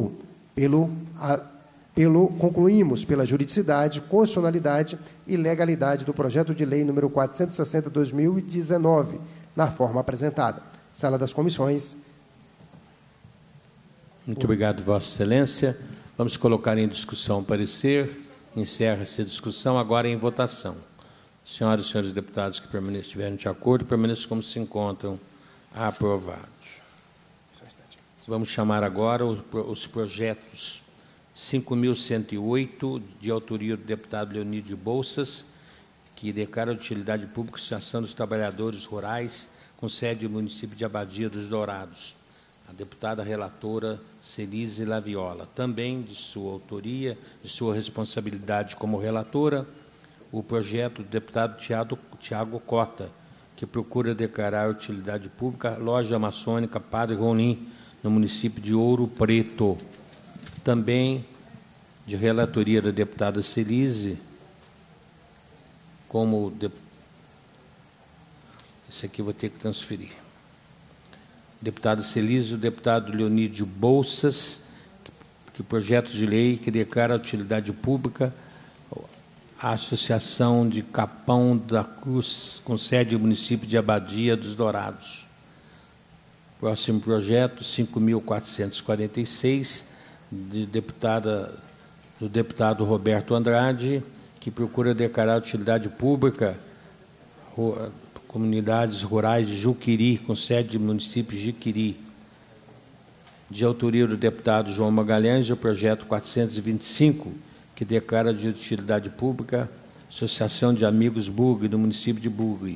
concluímos pela juridicidade, constitucionalidade e legalidade do projeto de lei número 460, de 2019, na forma apresentada. Sala das Comissões. Muito obrigado, Vossa Excelência. Vamos colocar em discussão o parecer. Encerra-se a discussão, agora em votação. Senhoras e senhores deputados que estiverem de acordo, permaneçam como se encontram aprovados. Vamos chamar agora os projetos 5.108, de autoria do deputado Leonídio Bolsas, que declara a utilidade pública a Associação dos Trabalhadores Rurais, com sede no município de Abadia dos Dourados. A deputada relatora Celise Laviola. Também de sua autoria, de sua responsabilidade como relatora, o projeto do deputado Tiago Cota, que procura declarar a utilidade pública loja maçônica Padre Rolim, no município de Ouro Preto. Também de relatoria da deputada Celise, como esse aqui eu vou ter que transferir. Deputado Celise, o deputado Leonídio Bolsas, que projeto de lei que declara a utilidade pública a Associação de Capão da Cruz, com sede no município de Abadia dos Dourados. Próximo projeto, 5.446, do deputado Roberto Andrade, que procura declarar a utilidade pública comunidades rurais de Juquiri, com sede no município de Jiquiri. De autoria do deputado João Magalhães, o projeto 425, que declara de utilidade pública Associação de Amigos Bugre, do município de Bugre.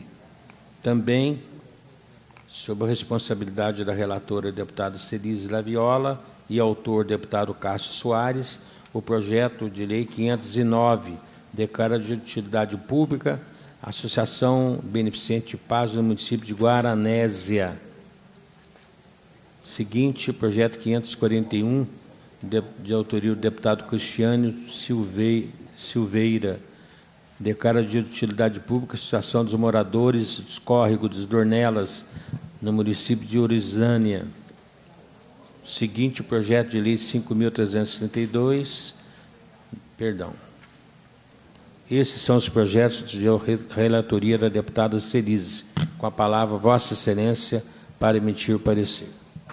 Também, sob a responsabilidade da relatora deputada Celise Laviola, e autor deputado Cássio Soares, o projeto de lei 509, declara de utilidade pública a Associação Beneficente de Paz do município de Guaranésia. Seguinte, projeto 541, de autoria do deputado Cristiano Silveira, declara de utilidade pública a Associação dos Moradores dos Córregos dos Dornelas, no município de Orizânia. Seguinte, projeto de lei 5.332, perdão. Esses são os projetos de relatoria da deputada Cerise. Com a palavra, Vossa Excelência, para emitir o parecer.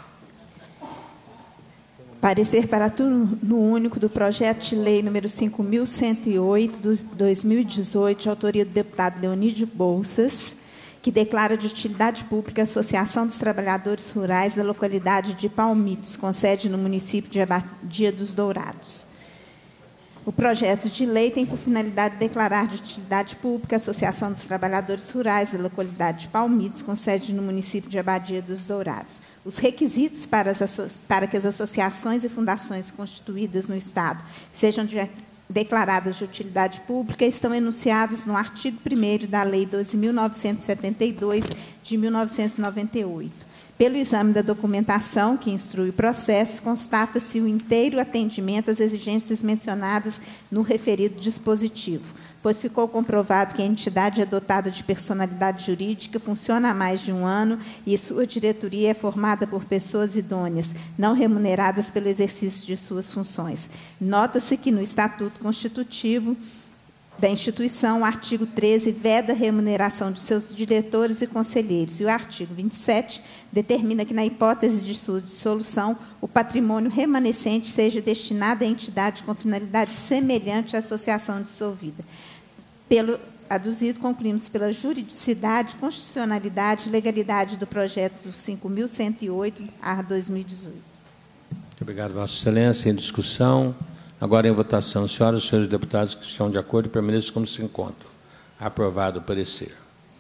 Parecer para turno único do projeto de lei número 5.108, de 2018, de autoria do deputado Leonídio Bolsas, que declara de utilidade pública a Associação dos Trabalhadores Rurais da localidade de Palmitos, com sede no município de Abadia dos Dourados. O projeto de lei tem por finalidade declarar de utilidade pública a Associação dos Trabalhadores Rurais da localidade de Palmitos, com sede no município de Abadia dos Dourados. Os requisitos para que as associações e fundações constituídas no Estado sejam declaradas de utilidade pública estão enunciados no artigo 1º da Lei 12.972, de 1998. Pelo exame da documentação que instrui o processo, constata-se o inteiro atendimento às exigências mencionadas no referido dispositivo, pois ficou comprovado que a entidade é dotada de personalidade jurídica, funciona há mais de um ano e sua diretoria é formada por pessoas idôneas, não remuneradas pelo exercício de suas funções. Nota-se que no Estatuto Constitutivo da instituição, o artigo 13 veda a remuneração de seus diretores e conselheiros, e o artigo 27 determina que, na hipótese de sua dissolução, o patrimônio remanescente seja destinado à entidade com finalidade semelhante à associação dissolvida. Pelo aduzido, concluímos pela juridicidade, constitucionalidade e legalidade do projeto 5.108/2018. Muito obrigado, Vossa Excelência. Em discussão. Agora em votação. Senhoras e senhores deputados que estão de acordo, permaneçam como se encontram. Aprovado o parecer.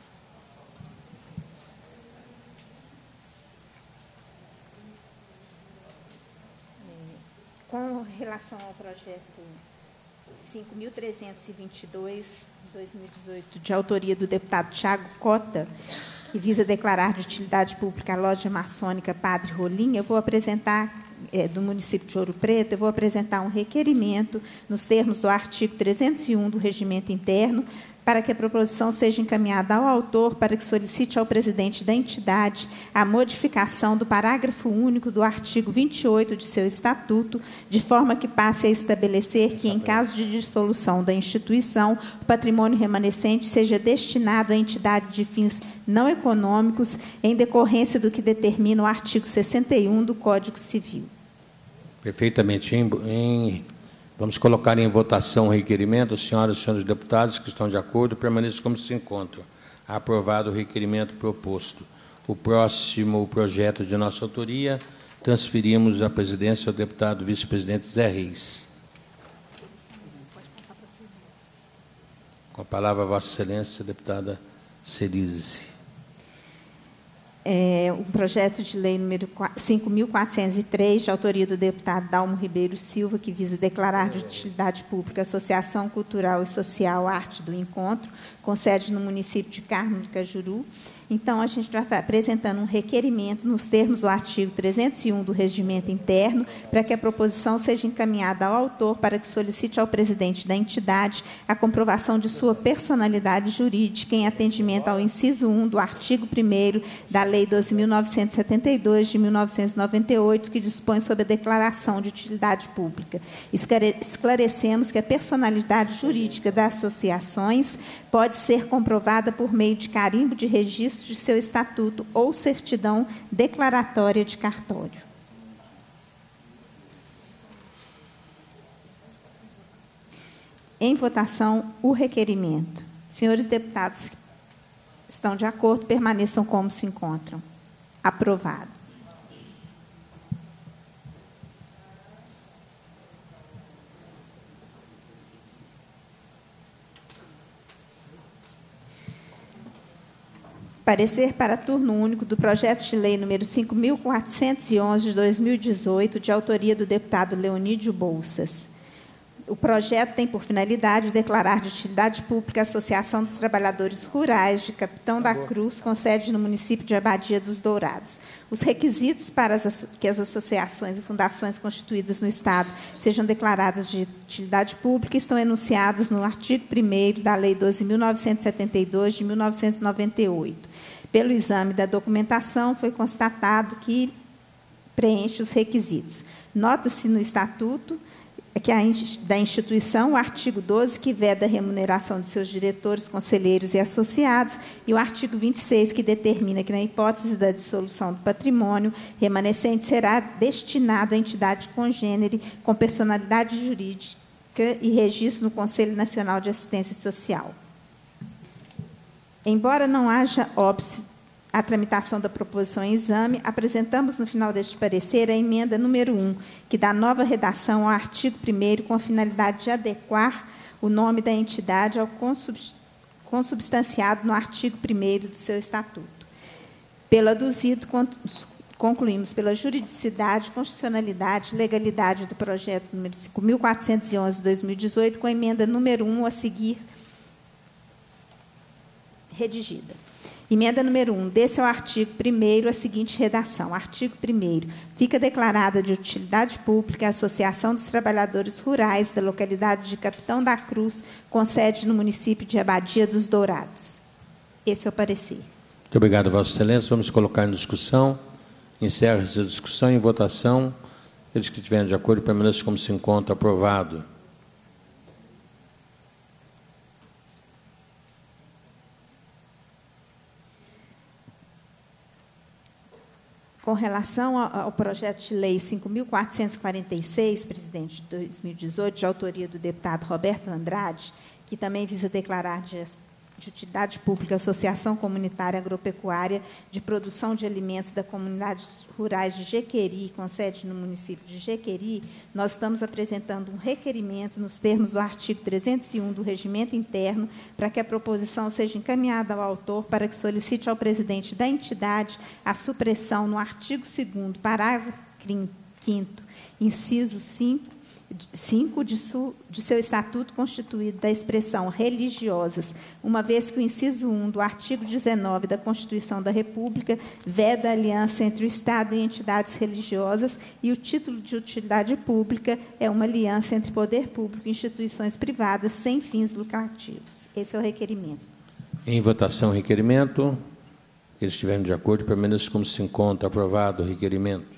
Com relação ao projeto 5.322, 2018, de autoria do deputado Tiago Cota, que visa declarar de utilidade pública a loja maçônica Padre Rolim, eu vou apresentar, do município de Ouro Preto, eu vou apresentar um requerimento, nos termos do artigo 301 do Regimento Interno, para que a proposição seja encaminhada ao autor para que solicite ao presidente da entidade a modificação do parágrafo único do artigo 28 de seu estatuto, de forma que passe a estabelecer que, em caso de dissolução da instituição, o patrimônio remanescente seja destinado à entidade de fins não econômicos, em decorrência do que determina o artigo 61 do Código Civil. Perfeitamente. Vamos colocar em votação o requerimento. Senhoras e senhores deputados que estão de acordo, permaneçam como se encontram. Aprovado o requerimento proposto. O próximo projeto de nossa autoria, transferimos a presidência ao deputado vice-presidente Zé Reis. Com a palavra, Vossa Excelência, deputada Cerise. Um projeto de lei número 5.403, de autoria do deputado Dalmo Ribeiro Silva, que visa declarar de utilidade pública a Associação Cultural e Social Arte do Encontro, com sede no município de Carmo de Cajuru. Então, a gente vai estar apresentando um requerimento nos termos do artigo 301 do Regimento Interno, para que a proposição seja encaminhada ao autor para que solicite ao presidente da entidade a comprovação de sua personalidade jurídica em atendimento ao inciso 1 do artigo 1º da Lei 12.972, de 1998, que dispõe sobre a declaração de utilidade pública. Esclarecemos que a personalidade jurídica das associações pode ser comprovada por meio de carimbo de registro de seu estatuto ou certidão declaratória de cartório. Em votação, o requerimento. Senhores deputados que estão de acordo, permaneçam como se encontram. Aprovado. Parecer para turno único do projeto de lei número 5.411 de 2018, de autoria do deputado Leonídio Bolsas. O projeto tem por finalidade declarar de utilidade pública a Associação dos Trabalhadores Rurais de Capitão da Cruz, com sede no município de Abadia dos Dourados. Os requisitos para que as associações e fundações constituídas no Estado sejam declaradas de utilidade pública estão enunciados no artigo 1º da Lei 12.972, de 1998. Pelo exame da documentação, foi constatado que preenche os requisitos. Nota-se no Estatuto da instituição o artigo 12, que veda a remuneração de seus diretores, conselheiros e associados, e o artigo 26, que determina que, na hipótese da dissolução do patrimônio remanescente, será destinado à entidade congênere com personalidade jurídica e registro no Conselho Nacional de Assistência Social. Embora não haja óbice a tramitação da proposição em exame, apresentamos no final deste parecer a emenda número 1, que dá nova redação ao artigo 1º, com a finalidade de adequar o nome da entidade ao consubstanciado no artigo 1º do seu estatuto. Pelo aduzido, concluímos pela juridicidade, constitucionalidade e legalidade do projeto número 5.411 de 2018, com a emenda número 1 a seguir redigida. Emenda número 1. Desse ao artigo 1º a seguinte redação. Artigo 1º. Fica declarada de utilidade pública a Associação dos Trabalhadores Rurais da localidade de Capitão da Cruz, com sede no município de Abadia dos Dourados. Esse é o parecer. Muito obrigado, Vossa Excelência. Vamos colocar em discussão. Encerra essa discussão em votação. Aqueles que estiverem de acordo, permaneçam como se encontra. Aprovado. Com relação ao projeto de lei 5.446, presidente, de 2018, de autoria do deputado Roberto Andrade, que também visa declarar de utilidade pública a Associação Comunitária Agropecuária de Produção de Alimentos da Comunidades Rurais de Jequeri, com sede no município de Jequeri, nós estamos apresentando um requerimento nos termos do artigo 301 do Regimento Interno, para que a proposição seja encaminhada ao autor para que solicite ao presidente da entidade a supressão no artigo 2º, parágrafo 5º, inciso 5 de seu estatuto constituído da expressão religiosas, uma vez que o inciso 1 do artigo 19 da Constituição da República veda a aliança entre o Estado e entidades religiosas, e o título de utilidade pública é uma aliança entre poder público e instituições privadas sem fins lucrativos. Esse é o requerimento. Em votação, o requerimento. Eles estiverem de acordo, permaneçam como se encontra. Aprovado o requerimento.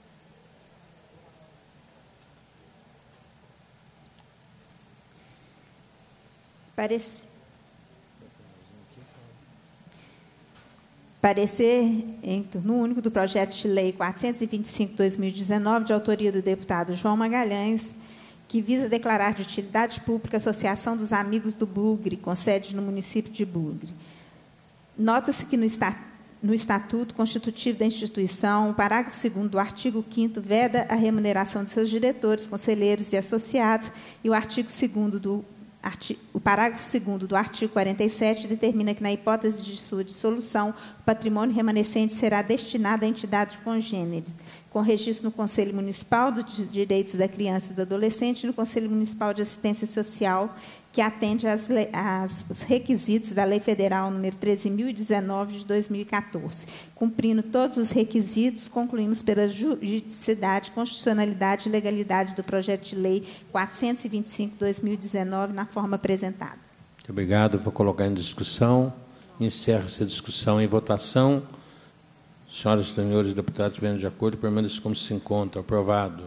Parecer em turno único do projeto de lei 425/2019, de autoria do deputado João Magalhães, que visa declarar de utilidade pública a Associação dos Amigos do Bugre, com sede no município de Bugre. Nota-se que no Estatuto Constitutivo da instituição, o parágrafo 2º do artigo 5º veda a remuneração de seus diretores, conselheiros e associados, e o parágrafo 2º do artigo 47 determina que, na hipótese de sua dissolução, o patrimônio remanescente será destinado à entidade congênere, com registro no Conselho Municipal dos Direitos da Criança e do Adolescente e no Conselho Municipal de Assistência Social, que atende aos requisitos da Lei Federal nº 13.019, de 2014. Cumprindo todos os requisitos, concluímos pela juridicidade, constitucionalidade e legalidade do projeto de lei 425/2019, na forma apresentada. Muito obrigado. Vou colocar em discussão. Encerro essa discussão em votação. Senhoras e senhores deputados, estiverem de acordo, permaneçam como se encontra. Aprovado.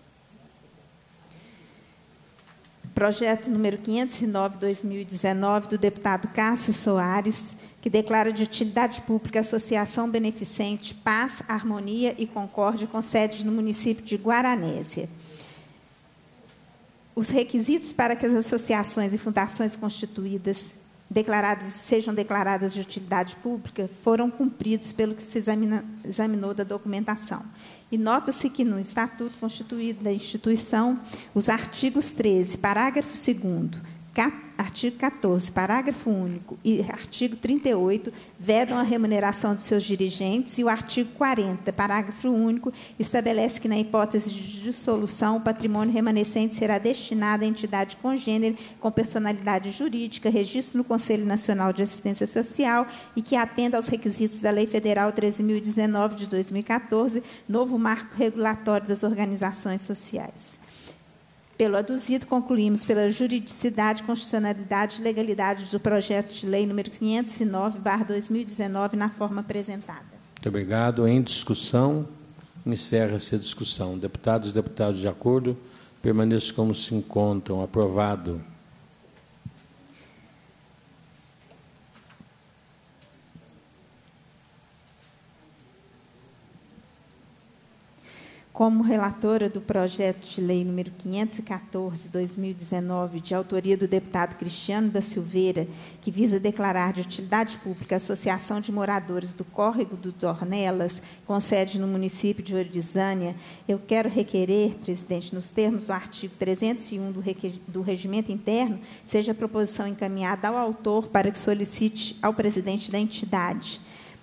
Projeto número 509/2019, do deputado Cássio Soares, que declara de utilidade pública a Associação Beneficente Paz, Harmonia e Concórdia, com sede no município de Guaranésia. Os requisitos para que as associações e fundações constituídas sejam declaradas de utilidade pública foram cumpridos pelo que se examinou da documentação. E nota-se que, no Estatuto Constituído da instituição, os artigos 13, parágrafo 2º, artigo 14, parágrafo único e artigo 38 vedam a remuneração de seus dirigentes, e o artigo 40, parágrafo único, estabelece que, na hipótese de dissolução, o patrimônio remanescente será destinado à entidade congênere com personalidade jurídica, registro no Conselho Nacional de Assistência Social e que atenda aos requisitos da Lei Federal 13.019 de 2014, novo marco regulatório das organizações sociais. Pelo aduzido, concluímos pela juridicidade, constitucionalidade e legalidade do projeto de lei número 509/2019 na forma apresentada. Muito obrigado. Em discussão, encerra-se a discussão. Deputados e deputados, de acordo, permaneçam como se encontram. Aprovado. Como relatora do projeto de lei número 514/2019, de autoria do deputado Cristiano da Silveira, que visa declarar de utilidade pública a Associação de Moradores do Córrego do Dornelas, com sede no município de Orizânia, eu quero requerer, presidente, nos termos do artigo 301 do Regimento Interno, seja a proposição encaminhada ao autor para que solicite ao presidente da entidade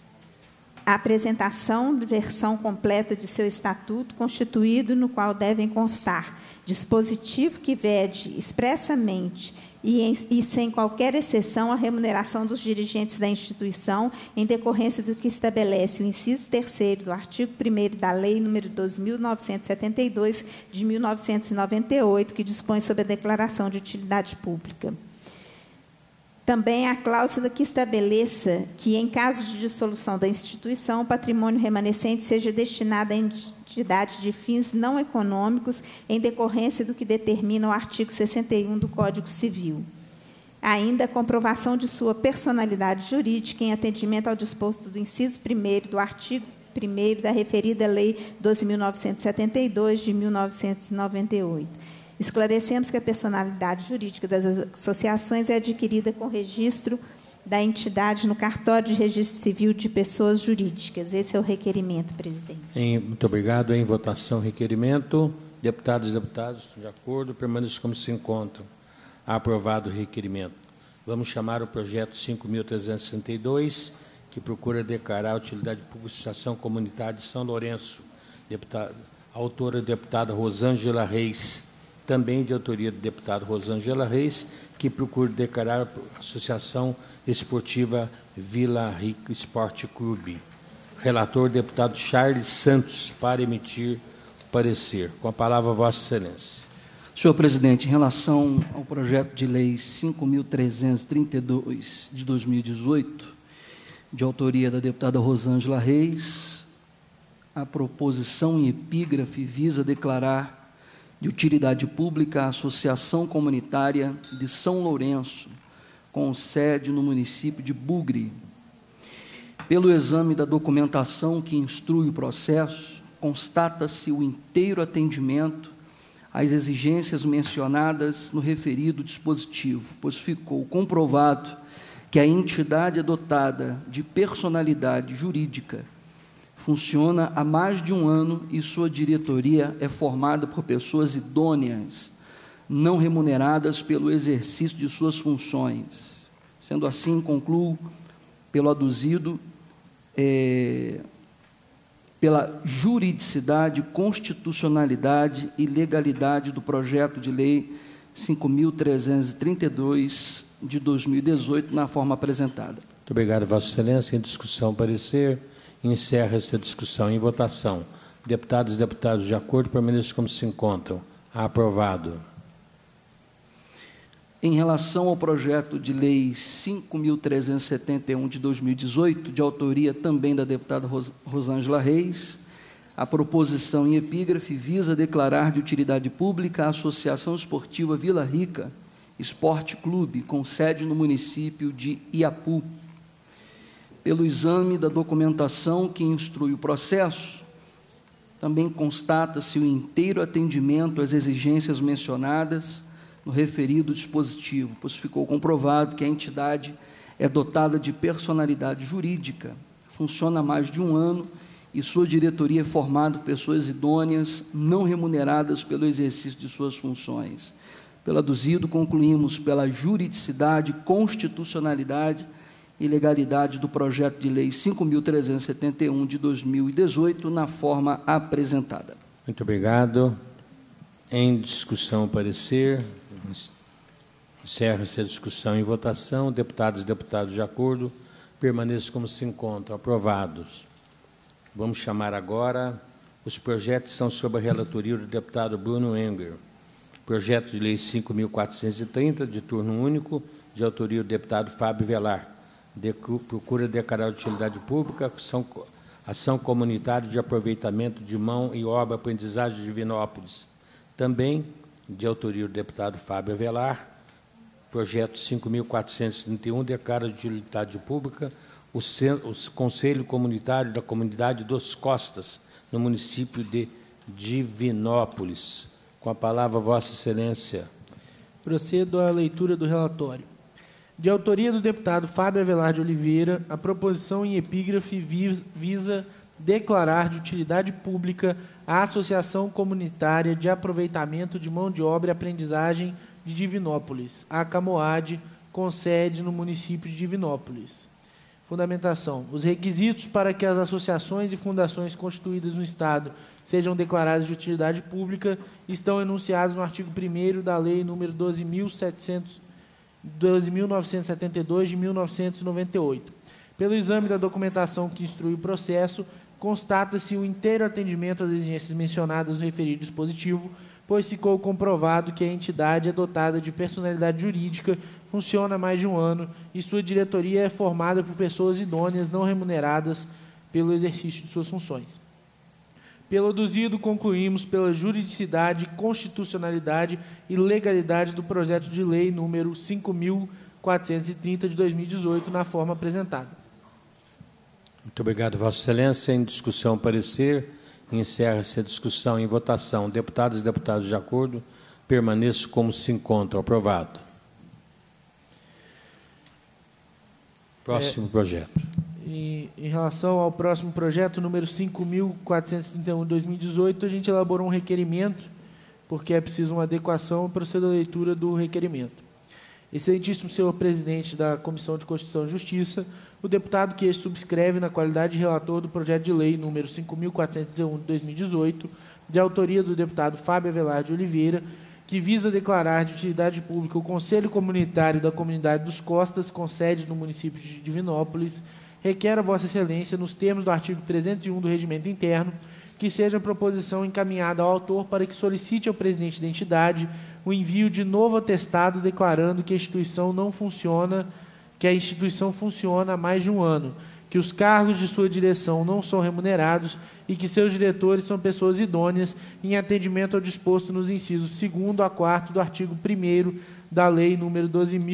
a apresentação de versão completa de seu estatuto constituído, no qual devem constar dispositivo que vede expressamente e sem qualquer exceção a remuneração dos dirigentes da instituição, em decorrência do que estabelece o inciso 3º do artigo 1º da Lei nº 12.972, de 1998, que dispõe sobre a declaração de utilidade pública. Também a cláusula que estabeleça que, em caso de dissolução da instituição, o patrimônio remanescente seja destinado à entidade de fins não econômicos, em decorrência do que determina o artigo 61 do Código Civil. Ainda a comprovação de sua personalidade jurídica em atendimento ao disposto do inciso 1º do artigo 1º da referida Lei 12.972, de 1998. Esclarecemos que a personalidade jurídica das associações é adquirida com registro da entidade no cartório de registro civil de pessoas jurídicas. Esse é o requerimento, presidente. Muito obrigado. Em votação, requerimento. Deputados e deputados, de acordo, permaneçam como se encontram. Aprovado o requerimento. Vamos chamar o projeto 5.362, que procura declarar a utilidade pública de associação comunitária de São Lourenço. Autora, deputada Rosângela Reis. Também de autoria do deputado Rosângela Reis, que procura declarar a Associação Esportiva Vila Rica Esporte Clube. Relator, deputado Charles Santos, para emitir o parecer. Com a palavra, Vossa Excelência. Senhor presidente, em relação ao projeto de lei 5.332, de 2018, de autoria da deputada Rosângela Reis, a proposição em epígrafe visa declarar de utilidade pública a Associação Comunitária de São Lourenço, com sede no município de Bugre. Pelo exame da documentação que instrui o processo, constata-se o inteiro atendimento às exigências mencionadas no referido dispositivo, pois ficou comprovado que a entidade é dotada de personalidade jurídica, funciona há mais de um ano e sua diretoria é formada por pessoas idôneas, não remuneradas pelo exercício de suas funções. Sendo assim, concluo, pelo aduzido, pela juridicidade, constitucionalidade e legalidade do projeto de lei 5.332, de 2018, na forma apresentada. Muito obrigado, Vossa Excelência. Em discussão, parecer. Encerra essa discussão. Em votação. Deputados e deputados, de acordo, permaneçam como se encontram. Aprovado. Em relação ao projeto de lei 5.371, de 2018, de autoria também da deputada Rosângela Reis, a proposição em epígrafe visa declarar de utilidade pública a Associação Esportiva Vila Rica Esporte Clube, com sede no município de Iapu. Pelo exame da documentação que instrui o processo, também constata-se o inteiro atendimento às exigências mencionadas no referido dispositivo, pois ficou comprovado que a entidade é dotada de personalidade jurídica, funciona há mais de um ano e sua diretoria é formada por pessoas idôneas, não remuneradas pelo exercício de suas funções. Pelo aduzido, concluímos pela juridicidade, constitucionalidade e legalidade do projeto de lei 5.371 de 2018, na forma apresentada. Muito obrigado. Em discussão, parecer. Encerra-se a discussão em votação. Deputados e deputados de acordo, permaneçam como se encontram. Aprovados. Vamos chamar agora. Os projetos são sob a relatoria do deputado Bruno Engler. Projeto de lei 5.430, de turno único, de autoria do deputado Fábio Velar. Procura declarar utilidade pública, ação comunitária de aproveitamento de mão e obra aprendizagem de Divinópolis. Também, de autoria do deputado Fábio Velar. Projeto 5.431, declara de utilidade pública o Conselho Comunitário da Comunidade dos Costas, no município de Divinópolis. Com a palavra, Vossa Excelência. Procedo à leitura do relatório. De autoria do deputado Fábio Avelar de Oliveira, a proposição em epígrafe visa declarar de utilidade pública a Associação Comunitária de Aproveitamento de Mão de Obra e Aprendizagem de Divinópolis, a CAMOAD, com sede no município de Divinópolis. Fundamentação. Os requisitos para que as associações e fundações constituídas no Estado sejam declaradas de utilidade pública estão enunciados no artigo 1º da Lei nº 12.972, de 1998. Pelo exame da documentação que instrui o processo, constata-se o inteiro atendimento às exigências mencionadas no referido dispositivo, pois ficou comprovado que a entidade é dotada de personalidade jurídica, funciona há mais de um ano e sua diretoria é formada por pessoas idôneas não remuneradas pelo exercício de suas funções. Pelo aduzido, concluímos pela juridicidade, constitucionalidade e legalidade do projeto de lei número 5.430 de 2018, na forma apresentada. Muito obrigado, Vossa Excelência. Em discussão, parecer. Encerra-se a discussão em votação. Deputados e deputados de acordo, permaneçam como se encontram. Aprovado. Próximo projeto. Em relação ao próximo projeto, número 5.431 de 2018, a gente elaborou um requerimento, porque é preciso uma adequação, procedo à leitura do requerimento. Excelentíssimo senhor presidente da Comissão de Constituição e Justiça, o deputado que este subscreve na qualidade de relator do projeto de lei número 5.431 de 2018, de autoria do deputado Fábio Avelar de Oliveira, que visa declarar de utilidade pública o Conselho Comunitário da Comunidade dos Costas, com sede no município de Divinópolis, requer a Vossa Excelência, nos termos do artigo 301 do Regimento Interno, que seja a proposição encaminhada ao autor para que solicite ao presidente da entidade o envio de novo atestado declarando que a instituição funciona há mais de um ano, que os cargos de sua direção não são remunerados e que seus diretores são pessoas idôneas em atendimento ao disposto nos incisos 2º a 4º do artigo 1º da Lei número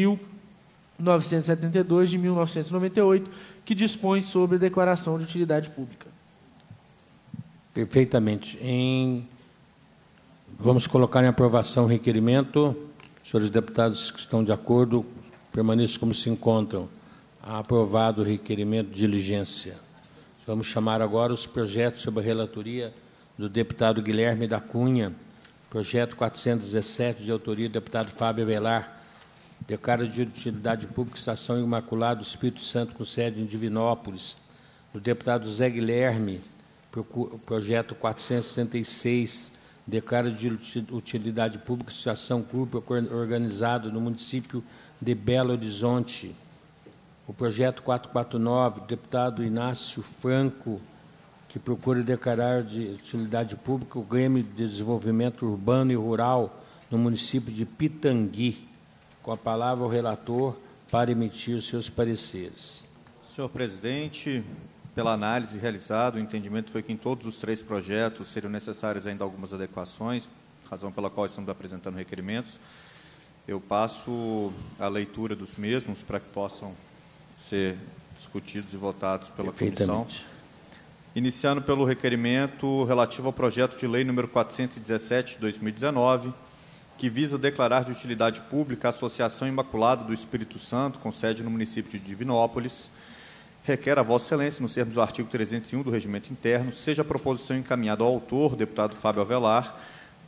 12.972, de 1998, que dispõe sobre a declaração de utilidade pública. Perfeitamente. Vamos colocar em aprovação o requerimento. Senhores deputados que estão de acordo, permaneçam como se encontram. Aprovado o requerimento de diligência. Vamos chamar agora os projetos sob a relatoria do deputado Guilherme da Cunha. Projeto 417, de autoria do deputado Fábio Avelar. Declara de utilidade pública Estação Imaculada do Espírito Santo, com sede em Divinópolis. Do deputado Zé Guilherme. Projeto 466, declara de utilidade pública Associação Clube organizado no município de Belo Horizonte. O projeto 449, deputado Inácio Franco, que procura declarar de utilidade pública o Grêmio de Desenvolvimento Urbano e Rural no município de Pitangui. Com a palavra o relator para emitir os seus pareceres. Senhor presidente, pela análise realizada, o entendimento foi que em todos os 3 projetos seriam necessárias ainda algumas adequações, razão pela qual estamos apresentando requerimentos. Eu passo a leitura dos mesmos para que possam ser discutidos e votados pela comissão. Iniciando pelo requerimento relativo ao projeto de lei número 417 de 2019, que visa declarar de utilidade pública a Associação Imaculada do Espírito Santo, com sede no município de Divinópolis, requer a Vossa Excelência, nos termos do artigo 301 do Regimento Interno, seja a proposição encaminhada ao autor, deputado Fábio Avelar,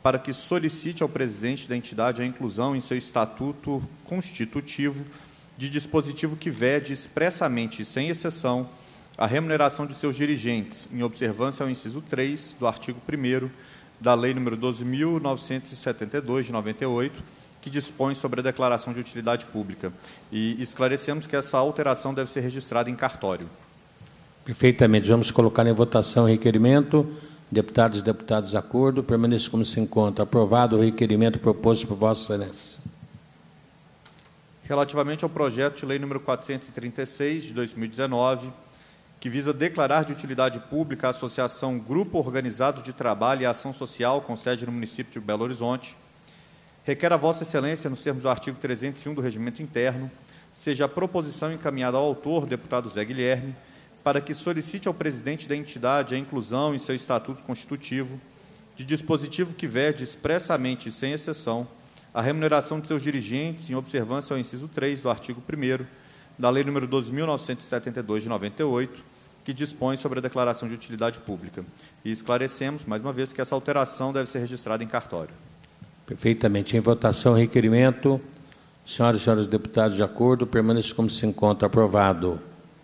para que solicite ao presidente da entidade a inclusão em seu estatuto constitutivo de dispositivo que vede expressamente e sem exceção a remuneração de seus dirigentes, em observância ao inciso 3 do artigo 1º da Lei nº 12.972, de 98, que dispõe sobre a declaração de utilidade pública. E esclarecemos que essa alteração deve ser registrada em cartório. Perfeitamente. Vamos colocar em votação o requerimento. Deputados e deputados de acordo, permaneça como se encontra. Aprovado o requerimento proposto por Vossa Excelência. Relativamente ao projeto de lei número 436, de 2019, que visa declarar de utilidade pública a Associação Grupo Organizado de Trabalho e Ação Social, com sede no município de Belo Horizonte, requer a Vossa Excelência, nos termos do artigo 301 do Regimento Interno, seja a proposição encaminhada ao autor, deputado Zé Guilherme, para que solicite ao presidente da entidade a inclusão em seu estatuto constitutivo de dispositivo que vede expressamente e sem exceção a remuneração de seus dirigentes em observância ao inciso 3 do artigo 1º da Lei nº 12.972, de 98, que dispõe sobre a declaração de utilidade pública. E esclarecemos, mais uma vez, que essa alteração deve ser registrada em cartório. Perfeitamente. Em votação, o requerimento. Senhoras e senhores deputados, de acordo, permaneça como se encontra. Aprovado.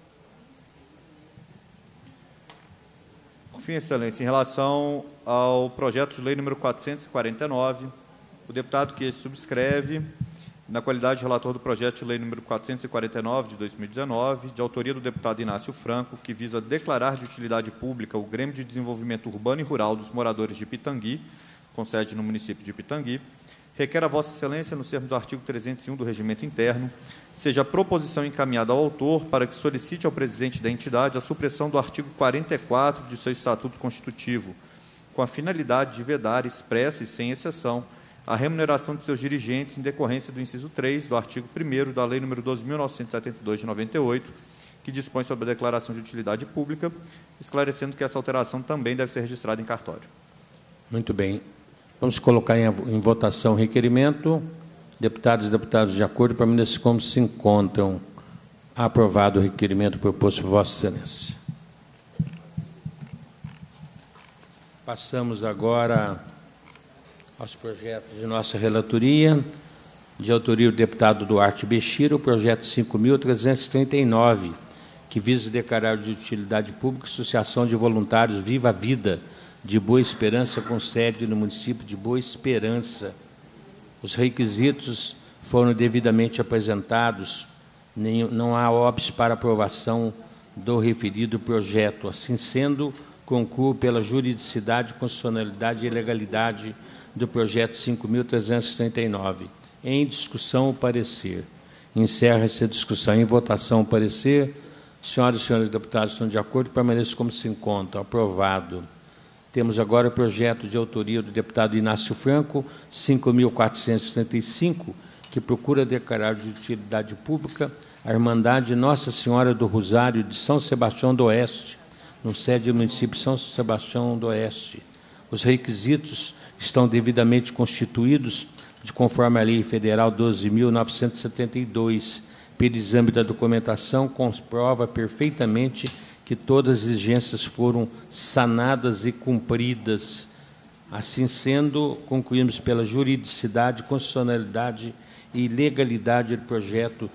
Por fim, Excelência, em relação ao projeto de lei número 449, o deputado que subscreve, na qualidade de relator do projeto de lei número 449, de 2019, de autoria do deputado Inácio Franco, que visa declarar de utilidade pública o Grêmio de Desenvolvimento Urbano e Rural dos Moradores de Pitangui, com sede no município de Pitangui, requer a Vossa Excelência, nos termos do artigo 301 do Regimento Interno, seja a proposição encaminhada ao autor para que solicite ao presidente da entidade a supressão do artigo 44 de seu Estatuto Constitutivo, com a finalidade de vedar expressa e sem exceção a remuneração de seus dirigentes em decorrência do inciso 3 do artigo 1º da Lei nº 12.972, de 98, que dispõe sobre a declaração de utilidade pública, esclarecendo que essa alteração também deve ser registrada em cartório. Muito bem. Vamos colocar em votação o requerimento. Deputados e deputados de acordo, permaneçam como se encontram. Aprovado o requerimento proposto por Vossa Excelência. Passamos agora aos projetos de nossa relatoria, de autoria do deputado Duarte Bechira, o projeto 5.339, que visa declarar de utilidade pública a Associação de Voluntários Viva a Vida, de Boa Esperança, com sede no município de Boa Esperança. Os requisitos foram devidamente apresentados, não há óbice para aprovação do referido projeto. Assim sendo, concluo pela juridicidade, constitucionalidade e legalidade do projeto 5.339. Em discussão, o parecer. Encerra-se a discussão. Em votação, o parecer. Senhoras e senhores deputados, estão de acordo? Permaneçam como se encontram. Aprovado. Temos agora o projeto de autoria do deputado Inácio Franco, 5.435, que procura declarar de utilidade pública a Irmandade Nossa Senhora do Rosário de São Sebastião do Oeste, no sede do município de São Sebastião do Oeste. Os requisitos estão devidamente constituídos, de conforme a Lei Federal 12.972. Pelo exame da documentação, comprova perfeitamente que todas as exigências foram sanadas e cumpridas. Assim sendo, concluímos pela juridicidade, constitucionalidade e legalidade do projeto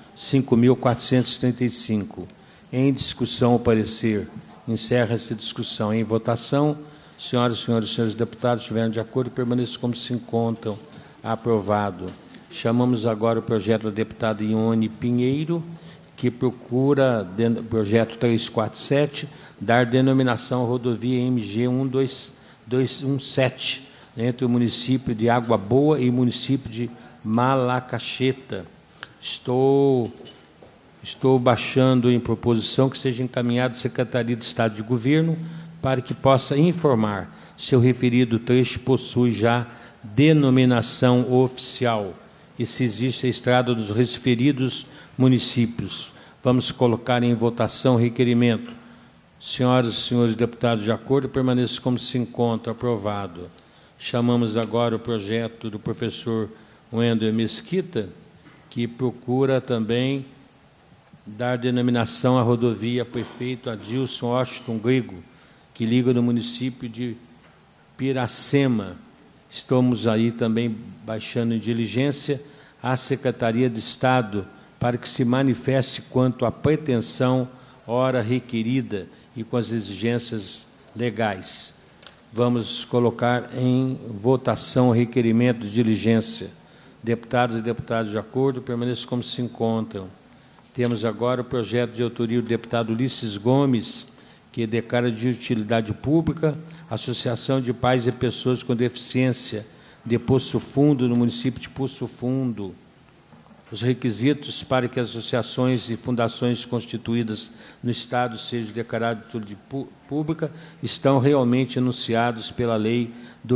5.435. Em discussão, o parecer. Encerra-se a discussão. Em votação, senhoras e senhores deputados, estiverem de acordo, permaneçam como se encontram. Aprovado. Chamamos agora o projeto da deputada Ione Pinheiro, que procura, projeto 347, dar denominação à rodovia MG 12217, entre o município de Água Boa e o município de Malacacheta. Estou baixando em proposição que seja encaminhada à Secretaria de Estado de Governo para que possa informar se o referido trecho possui já denominação oficial e se existe a estrada dos referidos municípios. Vamos colocar em votação o requerimento. Senhoras e senhores deputados, de acordo, permaneçam como se encontra. Aprovado. Chamamos agora o projeto do professor Wendel Mesquita, que procura também dar denominação à rodovia Prefeito Adilson Washington Grego, que liga no município de Piracema. Estamos aí também baixando em diligência à Secretaria de Estado para que se manifeste quanto à pretensão ora requerida e com as exigências legais. Vamos colocar em votação o requerimento de diligência. Deputados e deputadas de acordo, permaneçam como se encontram. Temos agora o projeto de autoria do deputado Ulisses Gomes, que declara de utilidade pública a Associação de Pais e Pessoas com Deficiência de Poço Fundo, no município de Poço Fundo. Os requisitos para que as associações e fundações constituídas no Estado sejam declaradas de utilidade pública estão realmente enunciados pela Lei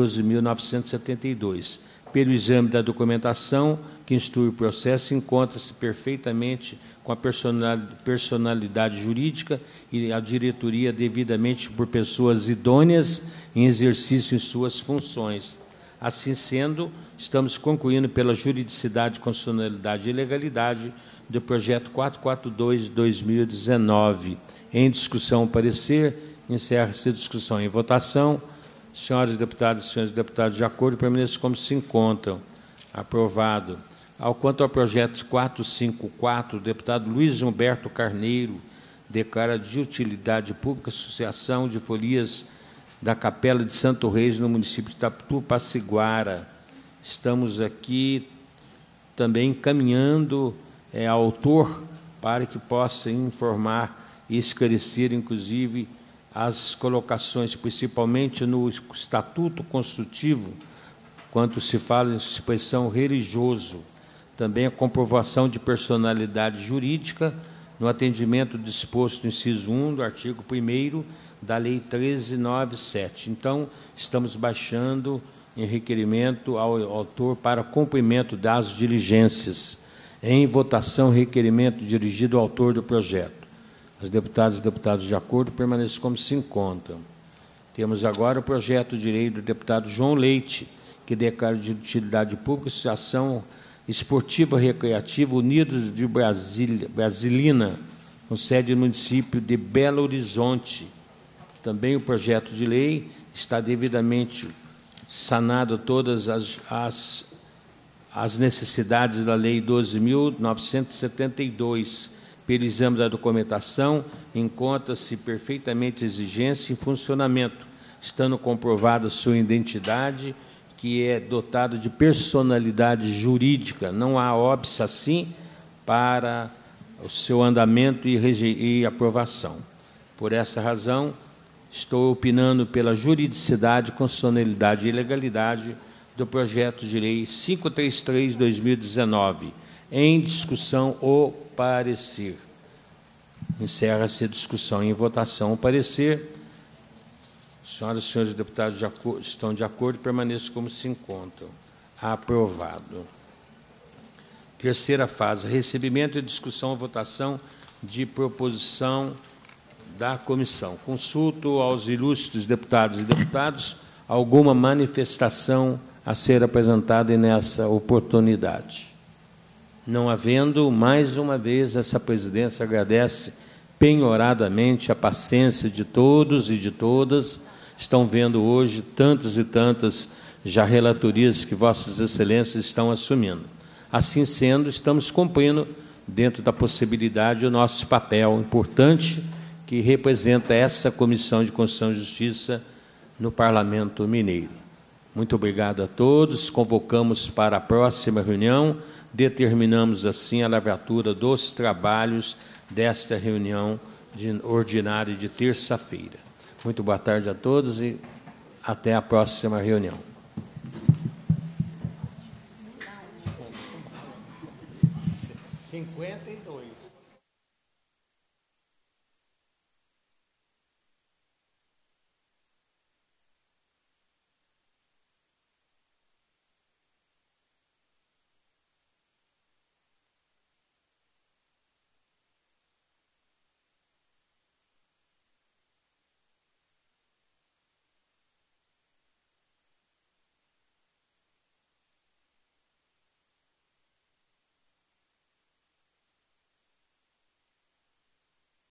12.972. Pelo exame da documentação que instrui o processo, encontra-se perfeitamente com a personalidade jurídica e a diretoria devidamente por pessoas idôneas em exercício em suas funções. Assim sendo, estamos concluindo pela juridicidade, constitucionalidade e legalidade do projeto 442 de 2019. Em discussão, o parecer. Encerra-se a discussão em votação. Senhoras deputadas e senhores deputados, de acordo, permaneçam como se encontram. Aprovado. Quanto ao projeto 454, o deputado Luiz Humberto Carneiro declara de utilidade pública a Associação de Folias da Capela de Santo Reis, no município de Itapetú-Passiguara. Estamos aqui também encaminhando ao autor para que possa informar e esclarecer, inclusive, as colocações, principalmente no Estatuto Constitutivo, quando se fala em expressão religioso, também a comprovação de personalidade jurídica no atendimento disposto no inciso 1 do artigo 1º da Lei 1397. Então, estamos baixando em requerimento ao autor para cumprimento das diligências. Em votação, requerimento dirigido ao autor do projeto. Os deputados e deputadas de acordo permaneçam como se encontram. Temos agora o projeto de lei do deputado João Leite, que declara de utilidade pública a Associação Esportiva Recreativa Unidos de Brasilina, com sede no município de Belo Horizonte. Também o projeto de lei está devidamente sanado todas as necessidades da Lei 12.972. Pelo exame da documentação, encontra-se perfeitamente exigência em funcionamento, estando comprovada sua identidade, que é dotada de personalidade jurídica. Não há óbice, assim, para o seu andamento e aprovação. Por essa razão, estou opinando pela juridicidade, constitucionalidade e legalidade do projeto de lei 533/2019. Em discussão, o parecer. Encerra-se a discussão em votação. O parecer. Senhoras e senhores deputados estão de acordo, permaneçam como se encontram. Aprovado. Terceira fase, recebimento e discussão e votação de proposição da comissão. Consulto aos ilustres deputados e deputados alguma manifestação a ser apresentada nessa oportunidade. Não havendo, mais uma vez, essa presidência agradece penhoradamente a paciência de todos e de todas. Estão vendo hoje tantas e tantas já relatorias que vossas excelências estão assumindo. Assim sendo, estamos cumprindo, dentro da possibilidade, o nosso papel importante que representa essa Comissão de Constituição e Justiça no Parlamento Mineiro. Muito obrigado a todos. Convocamos para a próxima reunião. Determinamos, assim, a lavratura dos trabalhos desta reunião ordinária de terça-feira. Muito boa tarde a todos e até a próxima reunião.